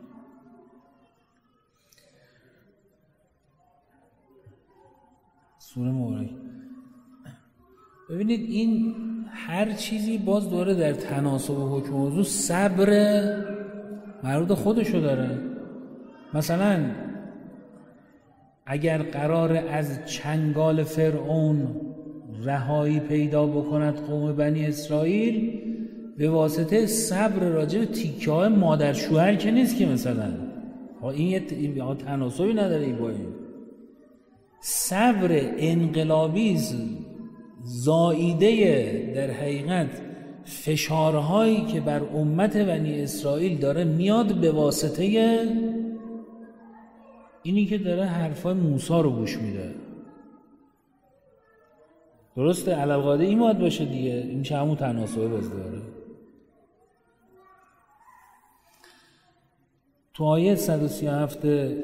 سوره مبارکه ببینید، این هر چیزی باز داره در تناسب حکم موضوع صبر مربوط خودشو داره. مثلا اگر قرار از چنگال فرعون رهایی پیدا بکند قوم بنی اسرائیل، به واسطه صبر راجع به تیکه های مادر شوهر که نیست که مثلا این تناسبی نداره. این با این صبر انقلابی زائیده در حقیقت فشارهایی که بر امت بنی اسرائیل داره میاد به واسطه اینی که داره حرفای موسی رو گوش میده. درسته؟ علالقاعده این باید باشه دیگه. این چه همون تناسبه باز داره. تو آیه 137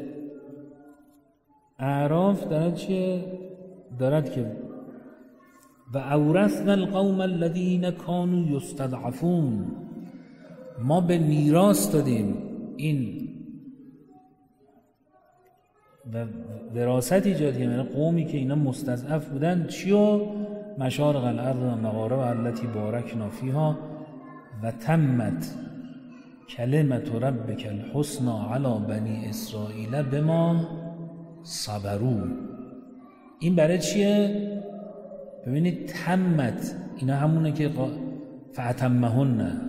اعراف دارد چیه؟ دارد که و اورثنا القوم الذین کانوا یستضعفون، ما به میراث دادیم این و وراثت ایجاد کردیم، یعنی قومی که اینا مستضعف بودن، چیو؟ مشارق الارض و مغارب التي بارکنا فیها و تمت کلمت ربک الحسنی علی بنی اسرائیل بما صبروا. این برای چیه؟ ببینید تمت، اینا همونه که فاتمهن،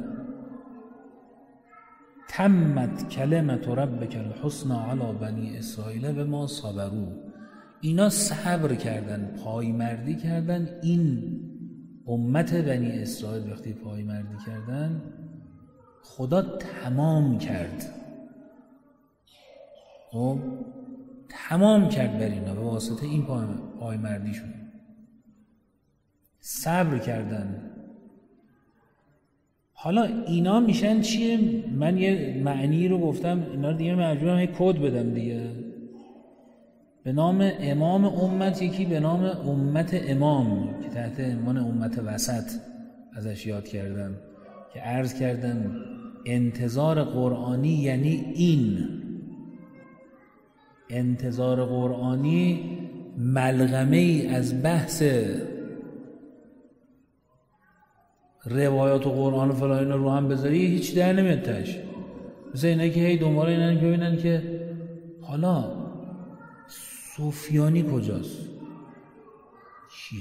تمت کلمت ربک الحسنی علی بنی اسرائیل بما صبروا. اینا صبر کردن، پایمردی کردن. این امت بنی اسرائیل وقتی پایمردی کردن خدا تمام کرد، خب تمام کرد بر اینا به واسطه این پایمردیشون. صبر کردن. حالا اینا میشن چیه؟ من یه معنی رو گفتم، اینا رو دیگه مجبورم یه کد بدم دیگه. به نام امام امت، یکی به نام امت امام که تحت عنوان امت وسط ازش یاد کردم که عرض کردم انتظار قرآنی یعنی این. انتظار قرآنی ملغمه ای از بحث روایات و قرآن و فلان اینا رو هم بذاری هیچ در نمیاد تاش. مثل اینایی که هی دنبال اینن که ببینن که حالا سفیانی کجاست، کیه،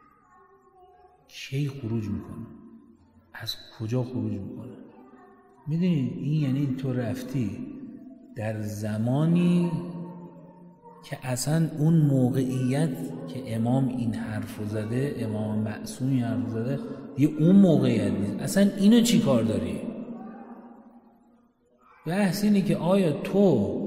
کی خروج میکنه، از کجا خروج میکنه. میدونید این یعنی تو رفتی در زمانی که اصلا اون موقعیت که امام این حرف رو زده، امام معصوم این حرف رو زده، یه اون موقعیت نیست. اصلا اینو چی کار داری؟ بحث اینه که آیا تو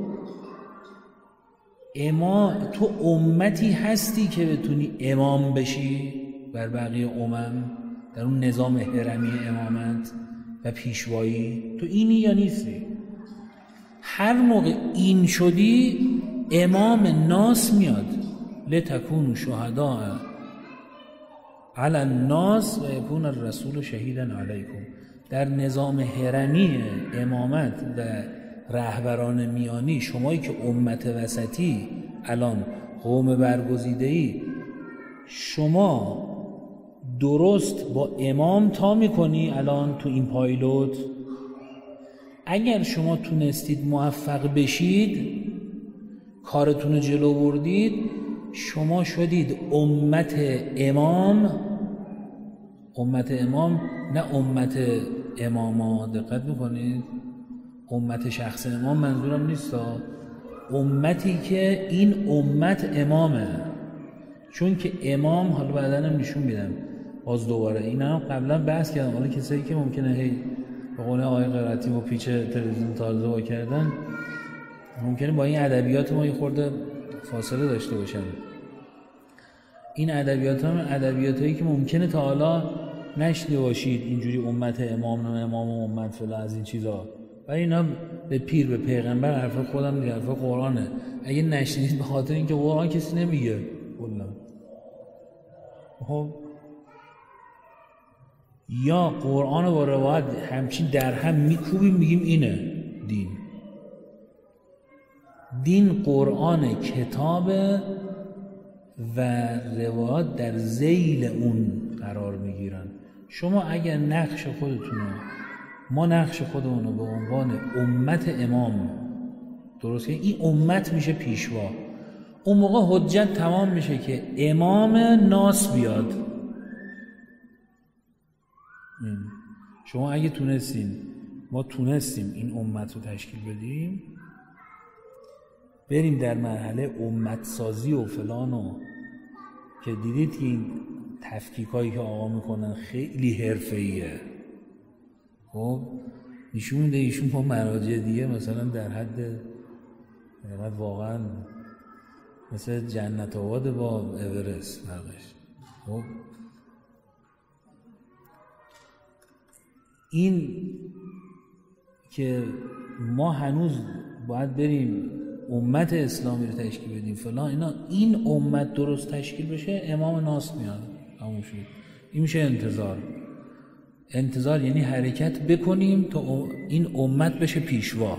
امتی هستی که بتونی امام بشی بر بقیه امم در اون نظام هرمی امامت و پیشوایی؟ تو اینی یا نیستی؟ هر موقع این شدی امام ناس میاد، لتکونوا شهداء علی الناس و یکون الرسول شهیدا علیکم. در نظام هرمی امامت و رهبران میانی، شمایی که امت وسطی الان قوم برگزیده‌ای، شما درست با امام تا میکنی الان تو این پایلوت. اگر شما تونستید موفق بشید، کارتون رو جلو بردید، شما شدید امت امام. امت امام نه امت اماما، دقت میکنید؟ امت شخص امام منظورم نیست، امتی که این امت امامه. چون که امام، حالا بعداً هم نشون میدم باز دوباره، این هم قبلا بحث کردم، حالا کسایی که ممکنه هی به قول آقای قرائتی و پیچ تلویزیون تازه کردن ممکنه با این ادبیات ما یه خورده فاصله داشته باشن. این ادبیات هم ادبیاتایی که ممکنه تا حالا نشنیده باشید، اینجوری امت امام و امام و امت فلا از این چیزا، ولی اینا به پیر به پیغمبر حرف خودم دیگه، حرف قرآنه. اگه نشنید به خاطر اینکه قرآن کسی نمیگه کلا. خب یا قرآن با روایت همچین در هم میکوبیم میگیم اینه دین قرآن کتابه و روایات در ذیل اون قرار میگیرن. شما اگر نقش خودتونو، ما نقش خودمونو به عنوان امت امام درست که این امت میشه پیشوا، اون موقع حجت تمام میشه که امام ناس بیاد. شما اگه تونستین، ما تونستیم این امت رو تشکیل بدیم، بریم در مرحله امت سازی و فلان و که دیدید که این تفکیکایی که آقا میکنن خیلی حرفه‌ایه. خب نشون میده ایشون با مراجع دیگه مثلا در حد واقعا مثل جنت آباد با اورست فرقش. خب این که ما هنوز باید بریم امت اسلامی رو تشکیل بدیم فلان اینا. این امت درست تشکیل بشه امام ناس میاد همون شد. این میشه انتظار یعنی حرکت بکنیم تا این امت بشه پیشوا.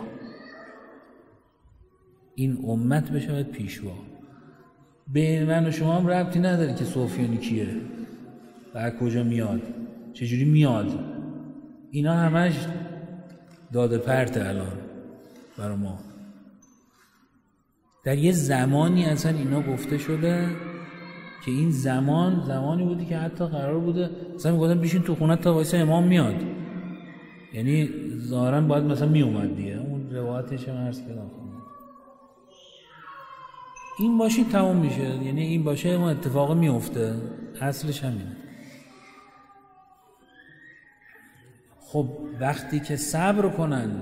این امت بشه پیشوا. به من و شما هم ربطی نداره که سفیانی کیه و کجا میاد چجوری میاد. اینا همش داده پرته الان برای ما. در یه زمانی اصلا اینا گفته شده که این زمانی بودی که حتی قرار بوده مثلا میگفتن بیشین تو خونه تا وایسا امام میاد، یعنی ظاهرا باید مثلا میومد دیگه. اون روایتش هم عرض کردم این باشی تموم میشه، یعنی این باشه اون اتفاق میفته. اصلش همینه. خب وقتی که صبر کنن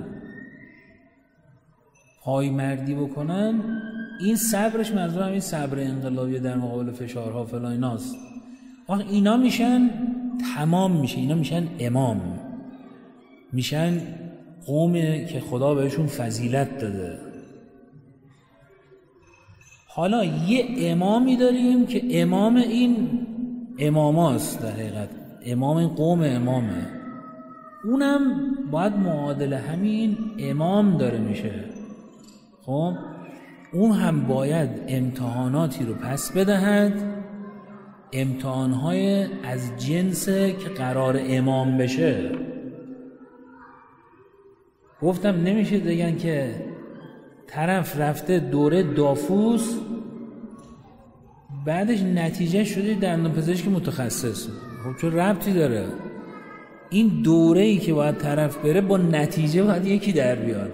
پایمردی بکنن، این صبرش منظور همین صبر انقلابی در مقابل فشارها فلان ایناست. وقت اینا میشن تمام میشه، اینا میشن امام، میشن قومی که خدا بهشون فضیلت داده. حالا یه امامی داریم که امام این اماماست، در حقیقت امام این قوم امامه، اونم باید معادل همین امام داره میشه. خب اون هم باید امتحاناتی رو پس بدهد، امتحانهای از جنس که قرار امام بشه. گفتم نمیشه دیگن که طرف رفته دوره دافوس بعدش نتیجه شده دندان پزشک متخصص. خب چه ربطی داره؟ این دوره‌ای که باید طرف بره با نتیجه باید یکی در بیاد.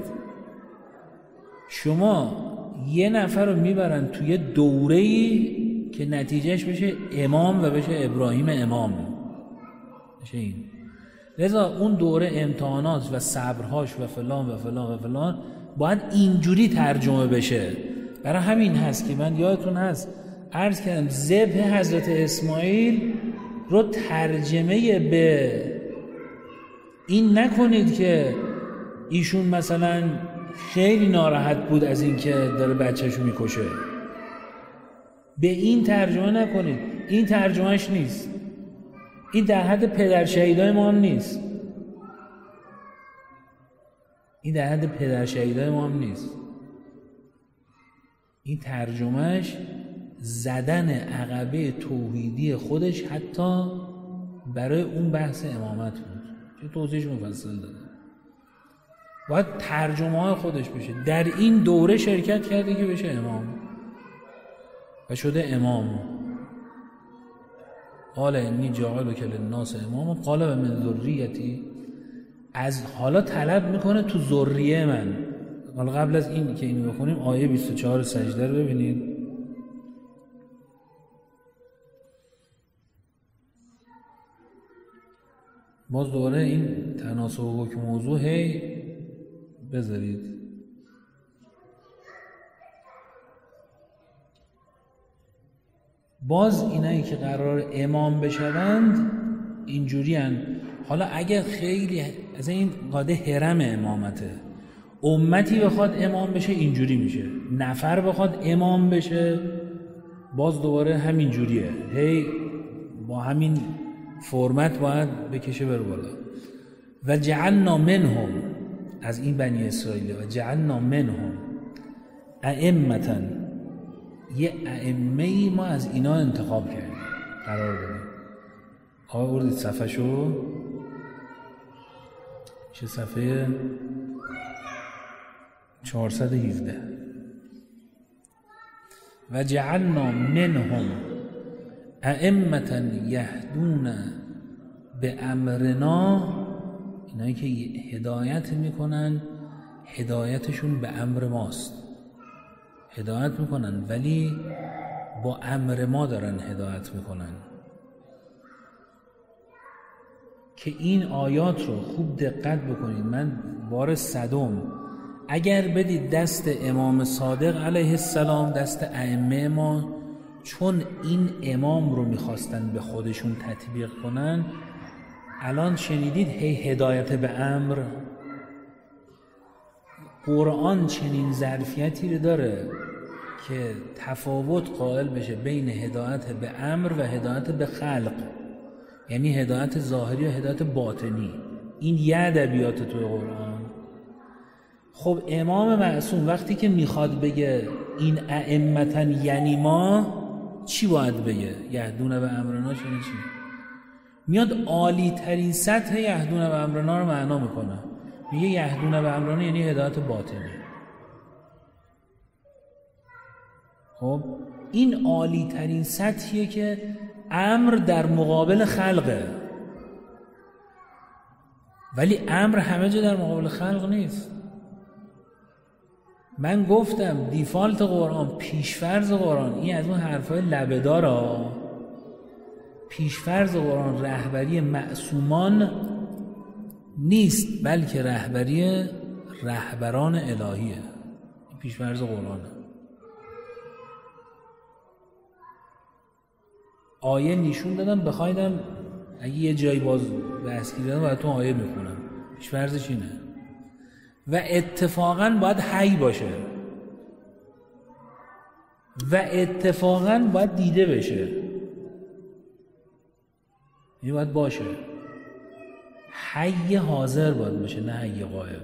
شما یه نفر رو میبرن توی دوره‌ای که نتیجهش بشه امام و بشه ابراهیم امام بشه این. لذا اون دوره امتحانات و صبرهاش و فلان و فلان و فلان باید اینجوری ترجمه بشه. برای همین هست که من یادتون هست عرض کردم ذبح حضرت اسماعیل رو ترجمه به این نکنید که ایشون مثلا خیلی ناراحت بود از این که داره بچه‌شو میکشه. به این ترجمه نکنید، این ترجمهش نیست. این در حد پدر شهیدای ما هم نیست. این در حد پدر شهیدای ما هم نیست. این ترجمهش زدن عقبه توحیدی خودش حتی برای اون بحث امامت بود که توضیحش مفصل داده. باید ترجمه های خودش بشه. در این دوره شرکت کرده که بشه امام و شده امام. قال انی جاعلک للناس اماما قال و من ذریتی. از حالا طلب میکنه تو ذریه من. حالا قبل از این که اینو بخونیم آیه 24 سجده رو ببینید. باز دوباره این تناسب و حکم موضوع هی بذارید. باز اینایی که قرار امام بشوند اینجوری هن. حالا اگر خیلی از این قاعده حرم امامته، امتی بخواد امام بشه اینجوری میشه، نفر بخواد امام بشه باز دوباره همین جوریه، هی با همین فرمت باید بکشه بره بالا. و جعلنا منهم، از این بنی اسرائیل، و جعلنا منهم ائمة، یه ائمه‌ای ما از اینا انتخاب کردیم قرار دادیم. آقا بردید صفحه شو، چه صفحه 417. و جعلنا منهم ائمة یهدون به امرنا، اینایی که هدایت میکنن، هدایتشون به امر ماست، هدایت میکنن ولی با امر ما دارن هدایت میکنن. که این آیات رو خوب دقت بکنید. من بار صدم اگر بدید دست امام صادق علیه السلام، دست ائمه ما، چون این امام رو میخواستن به خودشون تطبیق کنن، الان شنیدید هی هدایت به امر، قرآن چنین ظرفیتی رو داره که تفاوت قائل بشه بین هدایت به امر و هدایت به خلق، یعنی هدایت ظاهری و هدایت باطنی. این یه ادبیات توی قرآن. خب امام معصوم وقتی که میخواد بگه این ائمتا یعنی ما، چی باید بگه؟ یهدون به امرنا چی؟ میاد عالی ترین سطح یهدون به امرنا رو معنا میکنه، میگه یهدون به امرنا یعنی هدایت باطنی. خب این عالی ترین سطحیه که امر در مقابل خلقه، ولی امر همه جا در مقابل خلق نیست. من گفتم دیفالت قرآن، پیشفرض قرآن، این از اون حرفای لبه‌دارا، پیشفرض قرآن رهبری معصومان نیست، بلکه رهبری رهبران الهیه. این پیشفرض قرآنه. آیه نشون دادم، بخوایدم اگه یه جایی باز بحث کردم براتون آیه میخونم. پیشفرضش اینه و اتفاقاً باید حی باشه و اتفاقاً باید دیده بشه، این باید باشه. حی حاضر باید باشه، نه حی غایب.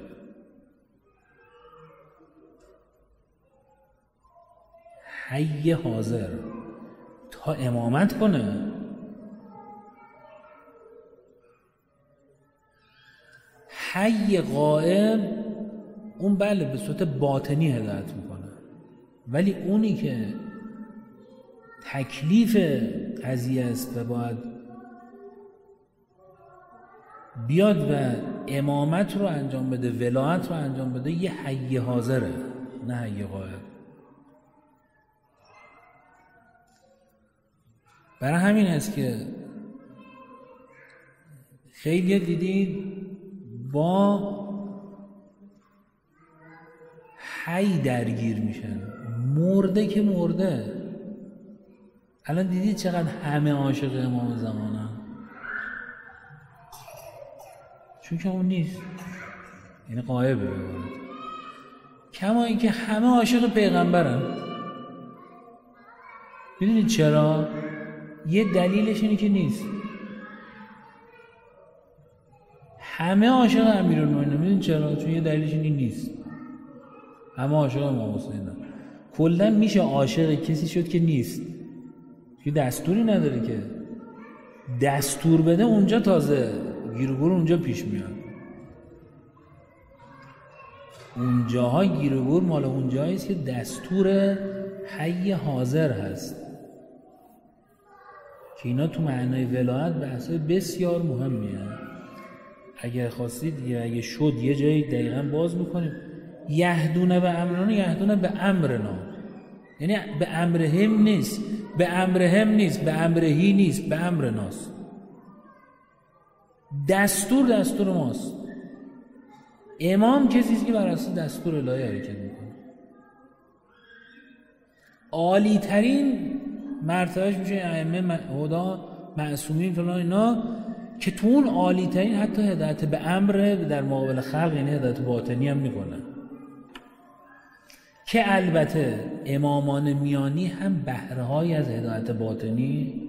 حی حاضر تا امامت کنه. حی غائب اون بله به صورت باطنی هدایت میکنه، ولی اونی که تکلیف قضیه است و باید بیاد و امامت رو انجام بده، ولایت رو انجام بده، یه حی حاضره، نه حی غائب. برای همین است که خیلی دیدید با حی درگیر میشن، مرده که مرده. الان دیدید چقدر همه عاشق امام زمانن، چون که اون نیست، یعنی غایبه. کما اینکه همه عاشق پیغمبرن. میدونید چرا؟ یه دلیلش اینه که نیست. همه عاشق امیرالمومنین. میدونید چرا؟ چون یه دلیلش اینه نیست. همه عاشق امام حسینن. کلا میشه عاشق کسی شد که نیست، که دستوری نداره که دستور بده، اونجا تازه گیر و گور اونجا پیش میاد. اونجاها گیر و گور مال اونجاییست که دستور حی حاضر هست، که اینا تو معنای ولایت بحثای بسیار مهمیه. اگر خواستید یا اگه شد یه جایی دقیقا باز میکنیم. یهدون به امرنا، یهدون به امرنا، یعنی به امرهم نیست، به امرهم نیست، به امرهی نیست، به امرناست. دستور ماست. امام کسیست که بر اساس دستور الهی حرکت میکنه. عالی ترین مرتبهش میشه ائمه هدا معصومین فلان اینا، که تو اون عالی ترین حتی هدایت به امر در مقابل خلق، یعنی هدایت باطنی هم میکنن. که البته امامان میانی هم بهره‌هایی از هدایت باطنی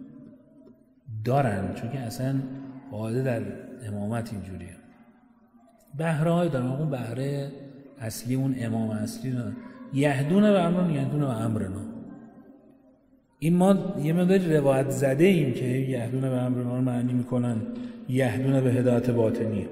دارن، چون که اصلا قاعده در امامت اینجوریه، بهره‌هایی دارن. اون بهره اصلی اون امام اصلی نه. یهدون به امرنا، یهدون به امرنا. این ما یه مقدار روایت زده ایم که یهدون به امرنا رو معنی میکنن یهدون به هدایت باطنی.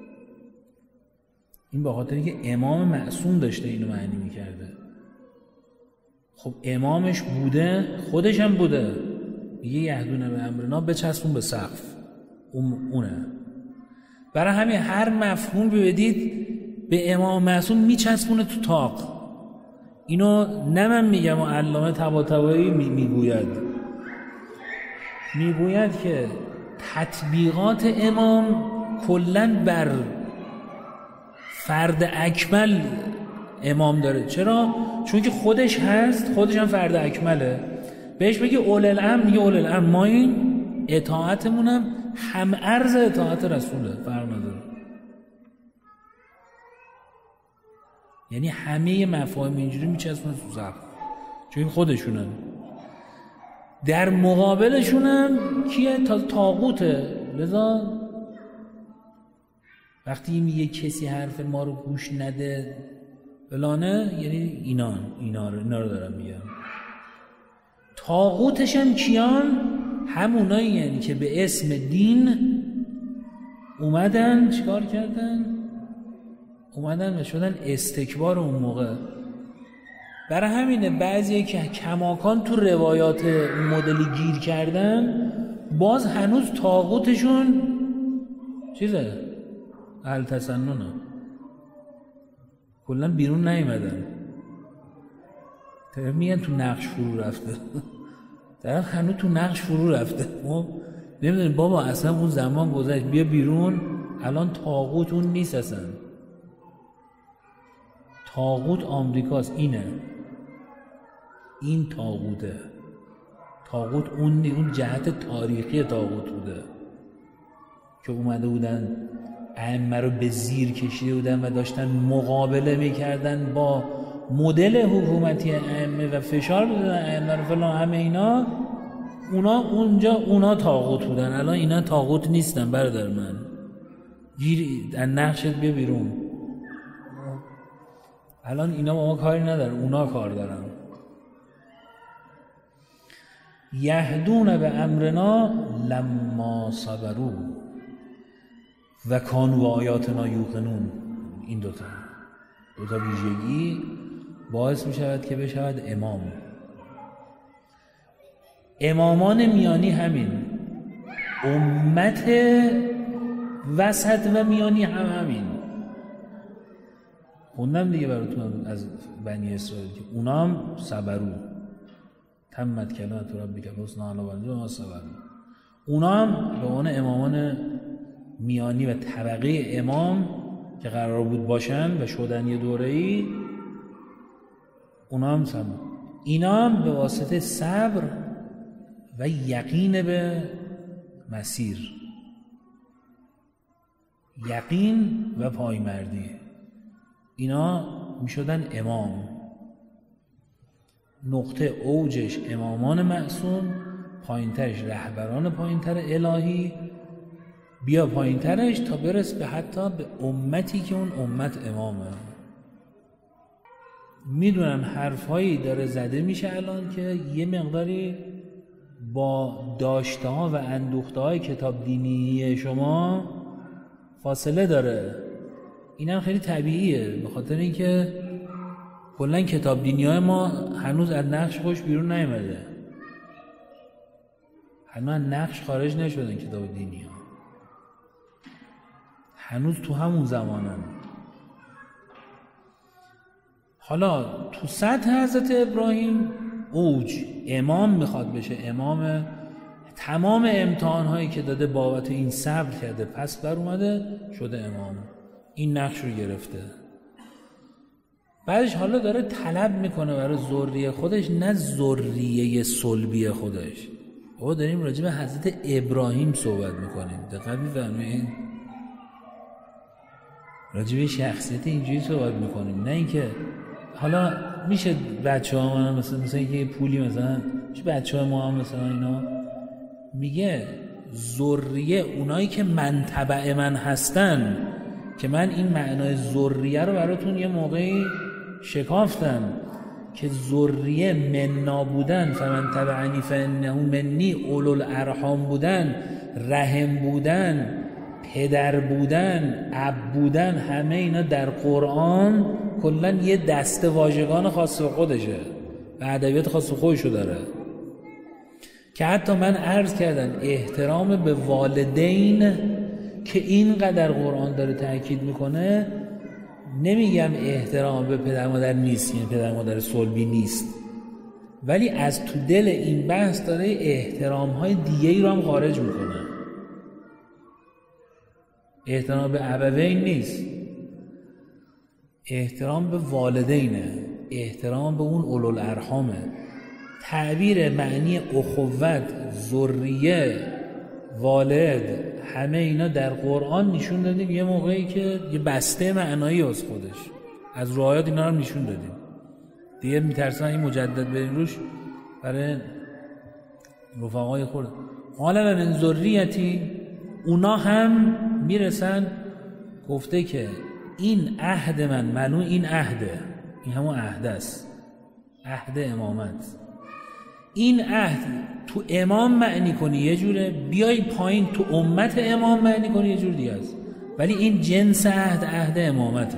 این به خاطر اینکه امام معصوم داشته اینو معنی میکرده. خب امامش بوده، خودش هم بوده، میگه یهدون به امرنا، بچسبون به سقف، اونه. برای همین هر مفهوم بدید به امام معصوم میچسبونه تو طاق. اینو نه من میگم، و علامه طباطبایی میگوید که تطبیقات امام کلن بر فرد اکمل امام داره. چرا؟ چون که خودش هست، خودش هم فرد اکمله. بهش بگی اول الامر، میگه اول الامر. ما این اطاعتمونم هم ارز اطاعت رسوله، فرق نداره. یعنی همه مفاهیم اینجوری میچسبن تو سقف، چون خودشونن. در مقابلشونم کیه؟ طاغوته. لذا وقتی میگه کسی حرف ما رو گوش نده فلانه، یعنی اینا رو دارم میگم. طاغوتش هم کیان؟ همونایی یعنی که به اسم دین اومدن چیکار کردن؟ اومدن و شدن استکبار اون موقع. برای همینه بعضی که کماکان تو روایات مدلی گیر کردن، باز هنوز طاغوتشون چیزه؟ اهل تسننه، کلا بیرون نیومدن. طرف میگن تو نقش فرو رفته، طرف هنوز تو نقش فرو رفته. نمیدونیم بابا اصلا اون زمان گذشت، بیا بیرون. الان طاغوت اون نیست اصلا. طاغوت آمریکاست، این طاغوته. طاغوت اون جهت تاریخی طاغوت بوده که اومده بودن ائمه رو به زیر کشیده بودن و داشتن مقابله میکردن با مدل حکومتی ائمه و فشار میدادن ائمه رو فلان. همه اینا اونا طاغوت بودن. الان اینا طاغوت نیستن برادر من. گیر از نقشت بیا بیرون. الان اینا با ما کاری ندارن، اونا کار دارن. یهدون به امرنا لما صبروا و کانوا آیاتنا یوقنون. این دوتا ویژگی باعث می شود که بشود امام. امامان میانی همین، امت وسط و میانی همین. خوندم دیگه براتون از بنی اسرائیل که اونا هم صبرو، تمت کلمت ربک الحسنی علی بنی و صبرو. اونا هم به عنوان امامان میانی و طبقه امام که قرار بود باشن و شدن یه دوره‌ای، اونا هم صبر. اینا هم به واسطه صبر و یقین به مسیر، یقین و پایمردی، اینا می شدن امام. نقطه اوجش امامان معصوم، پایینترش رهبران پایینتر الهی، بیا پایینترش تا برس به حتی به امتی که اون امت امامه. میدونم حرفهایی داره زده میشه الان که یه مقداری با داشته ها و اندوخته های کتاب دینی شما فاصله داره. اینم خیلی طبیعیه، به خاطر اینکه کلا کتاب دینی های ما هنوز از نقش خوش بیرون نیامده، هنوز نقش خارج نشدن کتاب دینی ها، هنوز تو همون زمانن. حالا تو سطح حضرت ابراهیم اوج امام میخواد بشه، امام تمام امتحان هایی که داده بابت این صبر کرده پس بر اومده شده امام، این نقش رو گرفته. بعدش حالا داره طلب میکنه برای ذریه خودش، نه ذریه صلبی خودش. بابا داریم راجع به حضرت ابراهیم صحبت میکنیم، دقت می‌فرمایید؟ راجع به شخصیت اینجوری صحبت میکنیم، نه اینکه حالا میشه بچه‌ها ما مثلا اینکه پولی مثلا بچه‌ها ما هم مثلا اینا میگه ذریه اونایی که من تبع من هستن، که من این معنای ذریه رو براتون یه موقعی شکافتم که ذریه مننا بودن، فمن تبعنی فانه منی، اولو الارحام بودن، رحم بودن، پدر بودن، اب بودن، همه اینا در قرآن کلا یه دسته واژگان خاص خودشه و ادبیات خاص خودشو داره، که حتی من عرض کردم احترام به والدین که اینقدر قرآن داره تاکید میکنه، نمیگم احترام به پدر مادر نیست، یعنی پدر مادر صلبی نیست، ولی از تو دل این بحث داره احترام های دیگه ای رو هم خارج میکنه. احترام به ابوین نیست، احترام به والدینه، احترام به اون اولوالارحامه. تعبیر معنی اخوت، ذریه، والد، همه اینا در قرآن نشون دادیم یه موقعی که یه بسته معنایی از خودش از رو آیات اینا رو نشون دادیم دیگه. میترسن این مجدد برین روش برای رفقای خود. قال من ذریتی، اونا هم میرسن گفته که این عهد من، معلوم این عهده، این همون عهد است، عهد امامت. این عهد تو امام معنی کنی یه جوره، بیای پایین تو امت امام معنی کنی یه جور دیگه است، ولی این جنس عهد امامته.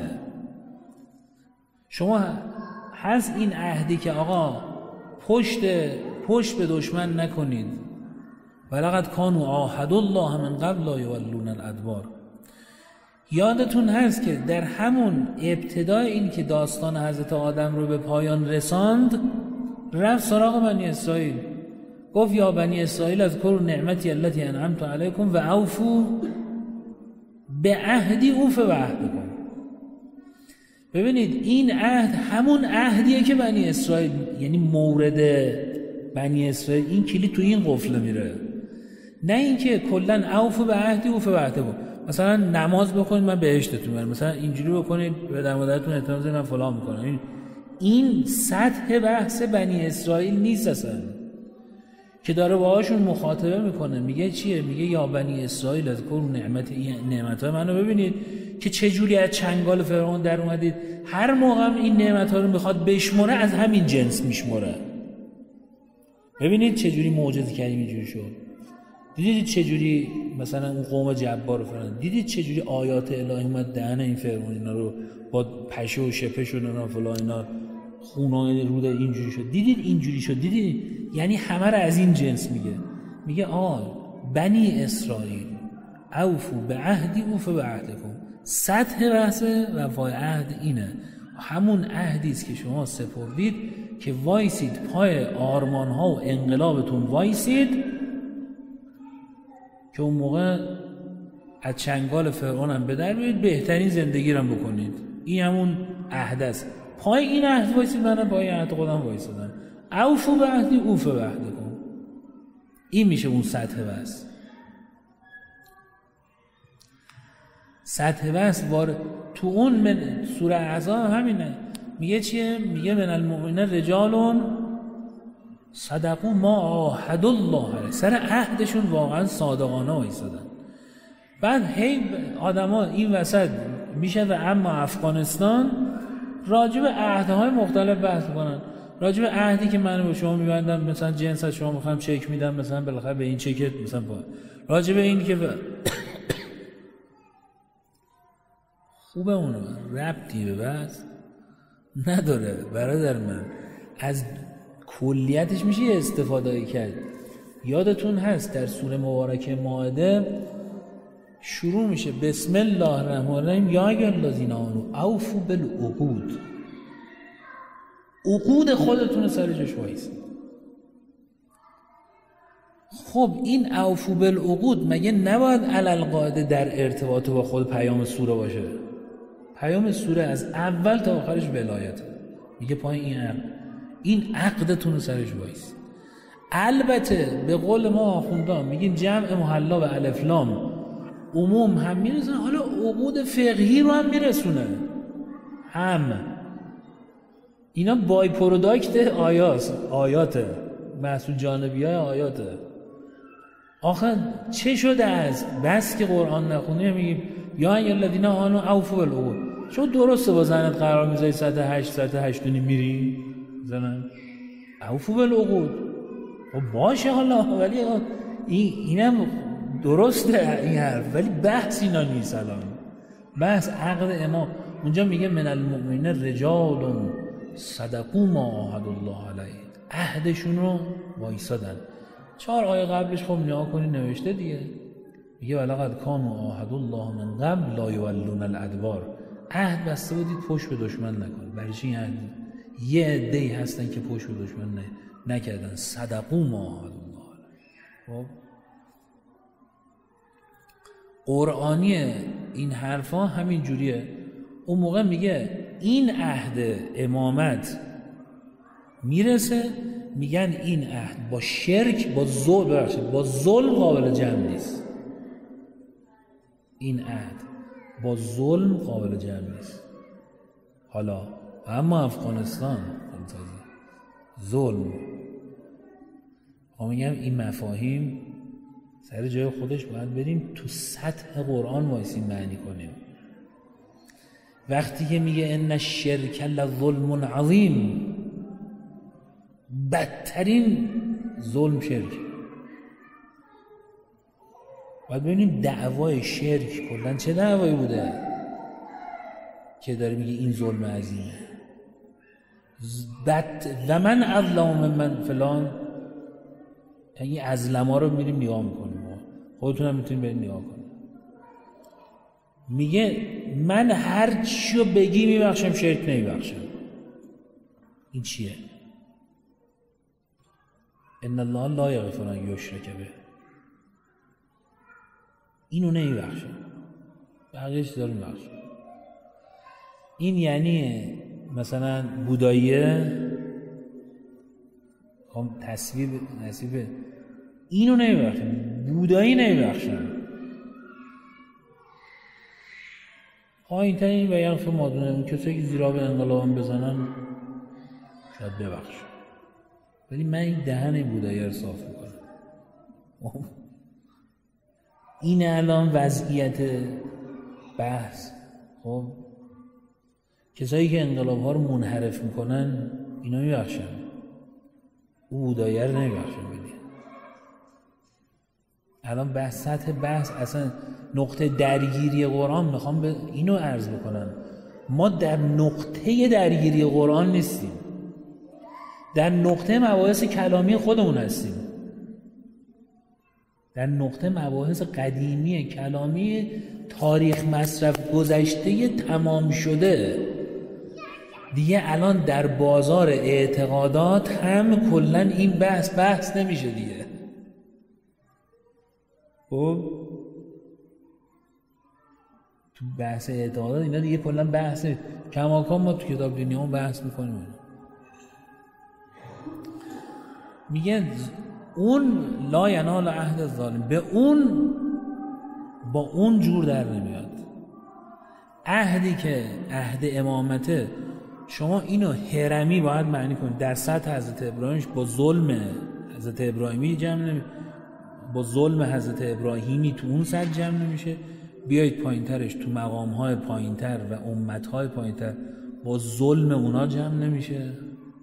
شما هست این عهدی که آقا پشت به دشمن نکنید، ولقد کانوا عاهدوا الله من قبل لا یولون الادبار. یادتون هست که در همون ابتدای این که داستان حضرت آدم رو به پایان رساند، رفت سراغ بنی اسرائیل، گفت یا بنی اسرائیل اذکروا نعمتی التي انعمت علیکم و اوفوا بعهدی اوف بعهدکم. ببینید این عهد همون عهدیه که بنی اسرائیل، یعنی مورد بنی اسرائیل، این کلید تو این قفله میره، نه اینکه کلا اوف بعهدی اوف بعهدکم. مثلا نماز بخونید من بهشتتون میارم، مثلا اینجوری بکنید به در مادرتون احترام بذارید من فلان میکنم. این سطح بحث بنی اسرائیل نیست اصلا که داره باهاشون مخاطبه میکنه. میگه چیه؟ میگه یا بنی اسرائیل اذکروا نعمت‌های منو ببینید که چجوری از چنگال فرعون در اومدید. هر موقع این نعمت‌ها رو میخواد بشمره از همین جنس میشمره. ببینید چجوری معجزه کریم اینجوری شد. دیدید چجوری مثلا اون قوم جبار فرعون، دیدید چجوری آیات الهی اومد دهن این فرعون اینا رو با پشه و شپش و اینا فلان اینا خونای روده اینجوری شد. دیدید اینجوری شد. دیدید یعنی همه رو از این جنس میگه بنی اسرائیل اوفو به عهدی اوف به عهدکم. سطح بحث وفای عهد اینه، همون عهدی است که شما سپردید که وایسید پای آرمان‌ها و انقلابتون وایسید که اون موقع از چنگال فرعون هم به در بیایید، بهترین زندگی رو بکنید. این همون عهد است. پای این عهد وایسید، منم پای عهد خودم وایسادم. اوفو به عهدی اوف به عهدکم. این میشه اون سطح بس. سطح بس تو اون سوره احزاب همینه. میگه چیه؟ میگه من المؤمنین رجال صدقوا ما عاهدوا الله علیه. سر عهدشون واقعا صادقانه وایسادن. بعد هی آدما این وسط میشه و اما افغانستان راجع به عهدهای مختلف بحث میکنن. راجع به عهدی که من به شما میبندم، مثلا جنس از شما میخوام چک میدم، مثلا بالاخره به این چکت مثلا راجع به این که خوبه اونو ربطی به بس نداره برادر من. از کلیتش میشه استفاده کرد. یادتون هست در سوره مبارکه مائده شروع میشه بسم الله الرحمن الرحیم یا ایها الذین آمنوا اوفوا بالعقود. عقود خودتون رو سر جاش وایسید. خب این اوفوا بالعقود مگه نباید علالقاعده در ارتباط با خود پیام سوره باشه؟ پیام سوره از اول تا آخرش ولایته. میگه پای این عقدتون رو سرش وایسید. البته به قول ما آخوندان میگیم جمع محلا به الف لام عموم هم میرسونه، حالا عقود فقهی رو هم میرسونه. هم اینا بای پروداکت آیاته، محصول جانبی های آیاته. آخه چه شده از بس که قرآن نخونی میگیم یا ایها الذین آمنوا اوفوا بالعقود. شو درسته با زنت قرار میذاری ساعت 8 میری زنم اوفوا بالعقود. خب باشه حالا، ولی اینم درسته این حرف، ولی بحث اینا نیست. الان بحث عقد امام. اونجا میگه من المؤمنین رجال صدقوا ما عاهدوا الله علیه. عهدشون رو وایسادن. 4 آیه قبلش خب نگاه کنید نوشته دیگه، میگه ولقد کانوا عاهدوا الله من قبل لا یولون الادبار. عهد بسته بودید پشت به دشمن نکن. برای چی عهد؟ یه عده‌ای هستن که پشت به دشمن نکردن. صدقوا ما عاهدوا الله علیه. خب قرآنی این حرفا همین جوریه. اون موقع میگه این عهد امامت میرسه، میگن این عهد با شرک با ظلم قابل جمع نیست. این عهد با ظلم قابل جمع نیست. حالا اما افغانستان ظلم، میگم این مفاهیم سر جای خودش باید بریم تو سطح قرآن وایسیم معنی کنیم. وقتی که میگه ان الشرک لظلم عظیم، بدترین ظلم شرک. باید ببینیم دعوای شرک کلا چه دعوایی بوده که داره میگه این ظلم عظیمه. و من اظلم من فلان، یعنی ازلما رو میریم نگاه میکنیم، خودتون هم میتونید برید نگاه کنید. میگه من هر چی رو بگی میبخشم، شرک نمیبخشم. این چیه؟ ان الله لا یغفر ان یشرک به، اینو نمیبخشم، بقیه چیزا رو میبخشم. این یعنی مثلا بوداییه تصویب اینو نمیبخشم، بودایی نمیبخشم. این تا این بیان که مادونه اون کسایی که زیرا به انقلابم بزنن شاید ببخشم، ولی من این دهن بودایی رو صاف میکنم. این الان وضعیت بحث. خب کسایی که انقلاب ها رو منحرف میکنن اینا میبخشن، او بودایی رو نمیبخشن. بدید الان بحث، سطح بحث اصلا نقطه درگیری قرآن. میخوام به اینو عرض بکنم، ما در نقطه درگیری قرآن نیستیم، در نقطه مباحث کلامی خودمون هستیم، در نقطه مباحث قدیمی کلامی تاریخ مصرف گذشته تمام شده. دیگه الان در بازار اعتقادات هم کلن این بحث نمیشه دیگه. خب تو بحث اعتقادات اینا دیگه کلا بحث کماکان ما تو کتاب دینی هم بحث میکنیم. میگه اون لا ینال عهد الظالم، به اون با اون جور در نمیاد. عهدی که عهد امامته، شما اینو هرمی باید معنی کنید. در سطح حضرت ابراهیمش با ظلم حضرت ابراهیمی جمع نمیشه، با ظلم حضرت ابراهیمی تو اون سطح جمع نمیشه. بیایید پایینترش، تو مقام‌های پایینتر و امت‌های پایینتر با ظلم اونا جمع نمیشه،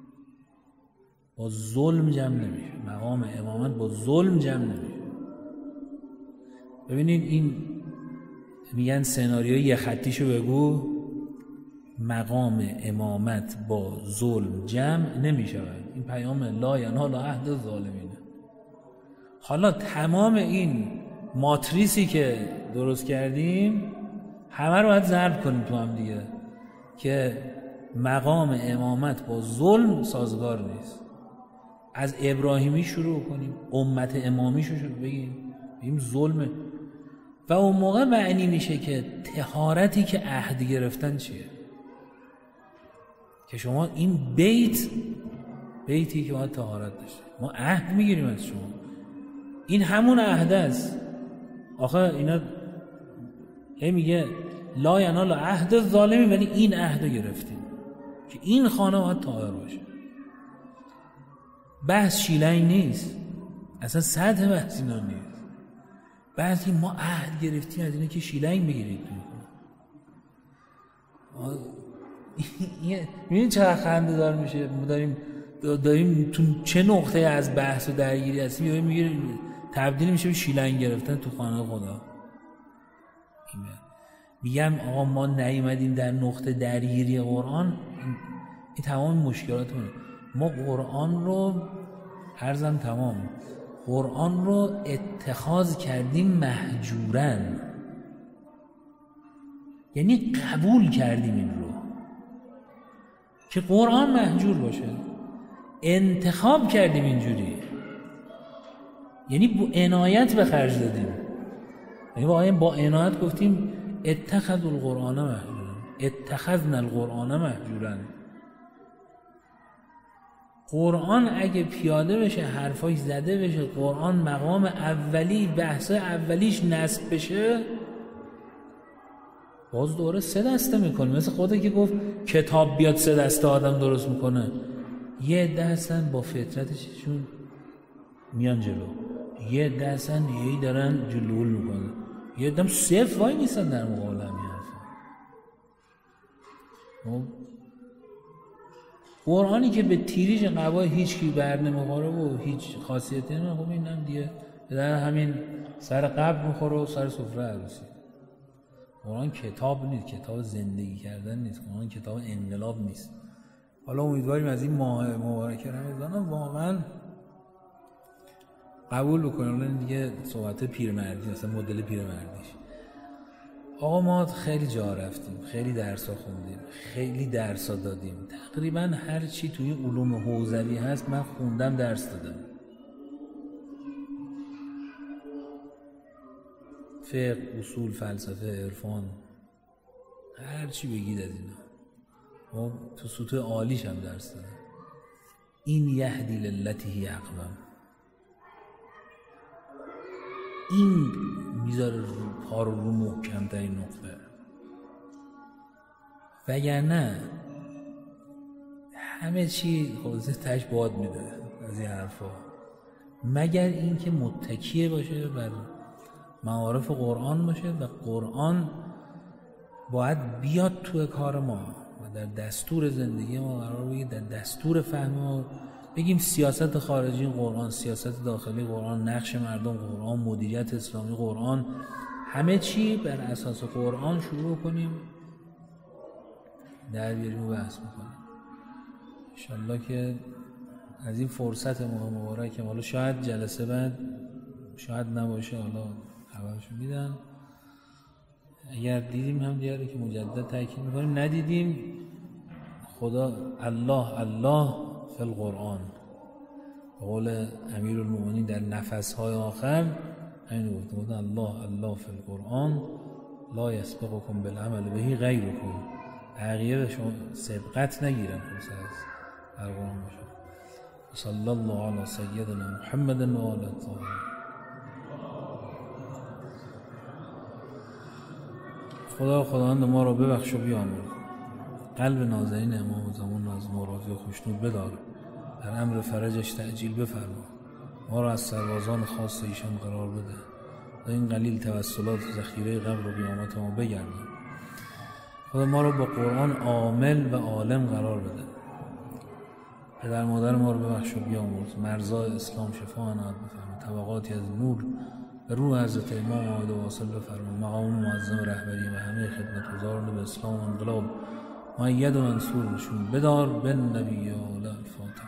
با ظلم جمع نمیشه. مقام امامت با ظلم جمع نمیشه. ببینید این میگن سناریوی یه خطیشو بگو، مقام امامت با ظلم جمع نمیشه. این پیام لا ینال عهد الظالمین. حالا تمام این ماتریسی که درست کردیم همه رو باید ضرب کنیم تو هم دیگه که مقام امامت با ظلم سازگار نیست. از ابراهیمی شروع کنیم، امت امامیشو شروع بگیم ظلمه. و اون موقع معنی میشه که طهارتی که عهد گرفتن چیه؟ که شما این بیتی که باید طهارت داشته. ما عهد میگیریم از شما، این همون عهد است. آخه اینا میگه لا ینال عهد الظالمی، ولی این عهد رو گرفتیم که این خانه باید طاهر باشه. بحث شیلنگ نیست، اصلا سطح بحث اینا نیست. بعضی ما عهد گرفتیم از اینه که شیلنگ بگیرید. می‌بینید چقدر خنده دار میشه. ما داریم تو چه نقطه از بحث و درگیری هستیم، میگه تبدیل میشه به شیلنگ گرفتن تو خانه خدا. میگم آقا ما نیومدیم در نقطه درگیری قرآن. این تمام مشکلاتونه. ما قرآن رو عرضم تمام، قرآن رو اتخاذ کردیم مهجورن، یعنی قبول کردیم این رو که قرآن مهجور باشه. انتخاب کردیم اینجوری، یعنی با عنایت به خرج دادیم. یعنی با عنایت گفتیم اتخذوا القرآن مهجورا، اتخذنا القرآن مهجورا. قرآن اگه پیاده بشه، حرفاش زده بشه، قرآن مقام اولی، بحث اولیش نصب بشه، باز دوره 3 دسته میکنه، مثل خوده که گفت کتاب بیاد 3 دسته آدم درست میکنه. یه عده هستن با فطرتشون میان جلو، یه عده هستن یهی دارن جلول میکنه، یه عده هم صفر وای نیستن در مقابل همین حرفا. قرآنی که به تیریج قبای هیچ کی بر نمیخوره و هیچ خاصیتی نمیخوره، خب این هم دیگه به در همین سر قبر میخوره و سر سفره عروسی. قرآن کتاب نیست، کتاب زندگی کردن نیست، قرآن کتاب انقلاب نیست. حالا امیدواریم از این ماه مبارک رمضان واقعا قبول بکنیم. الان دیگه صحبت پیرمردی، مثلا مدل پیرمردیش. آقا ما خیلی جا رفتیم، خیلی درسا خوندیم، خیلی درسا دادیم، تقریبا هر چی توی علوم حوزوی هست من خوندم، درس دادم. فقه، اصول، فلسفه، عرفان، هر چی بگید از اینا. و تو سطوح عالیش هم درس دادم. این یهدی للتی هی اقوم، این میذاره پا رو محکم‌ترین نقطه، وگرنه همه چی خلاصه تش باد میده از این حرفا، مگر این که متکیه باشه بر معارف قرآن باشه و قرآن باید بیاد توی کار ما و در دستور زندگی ما قرار بگیره، در دستور فهم ما. بگیم سیاست خارجی قرآن، سیاست داخلی قرآن، نقش مردم قرآن، مدیریت اسلامی قرآن، همه چی بر اساس قرآن شروع کنیم در بیاریم و بحث میکنیم. انشالله که از این فرصت ماه مبارک، حالا شاید جلسه بعد شاید نباشه، حالا خبرشو میدن، اگر دیدیم هم دیگه که مجدد تاکید میکنیم، ندیدیم خدا الله فی القرآن، به قول امیرالمومنین در نفسهای آخر همین گفت الله فی القرآن لا یسبقکم بالعمل بهی غیرکم. بقیه به شما سبقت نگیرن خلاص از قرآن باشه. صلی الله علی سیدنا محمد و آله الطاهرین. خداوند ما را ببخش و بیامرز، قلب نازنین امام زمان نازم و راضی و خوشنود بدار، در امر فرجش تعجیل بفرما، ما را از سربازان خاص ایشان قرار بده و این قلیل توسلات ذخیره قبر و قیامت ما بگردان. خدا ما را با قرآن عامل و عالم قرار بده. پدر مادر ما رو ببخش و بیامرز، مرزای اسلام شفا عنایت بفرما، طبقاتی از نور به روح حضرت امام آمد و واصل بفرما، مقام معظم رهبری و همه خدمتگزاران به اسلام و انقلاب مؤید و منصور نشون بدار. بن نبی آل الفاتحه.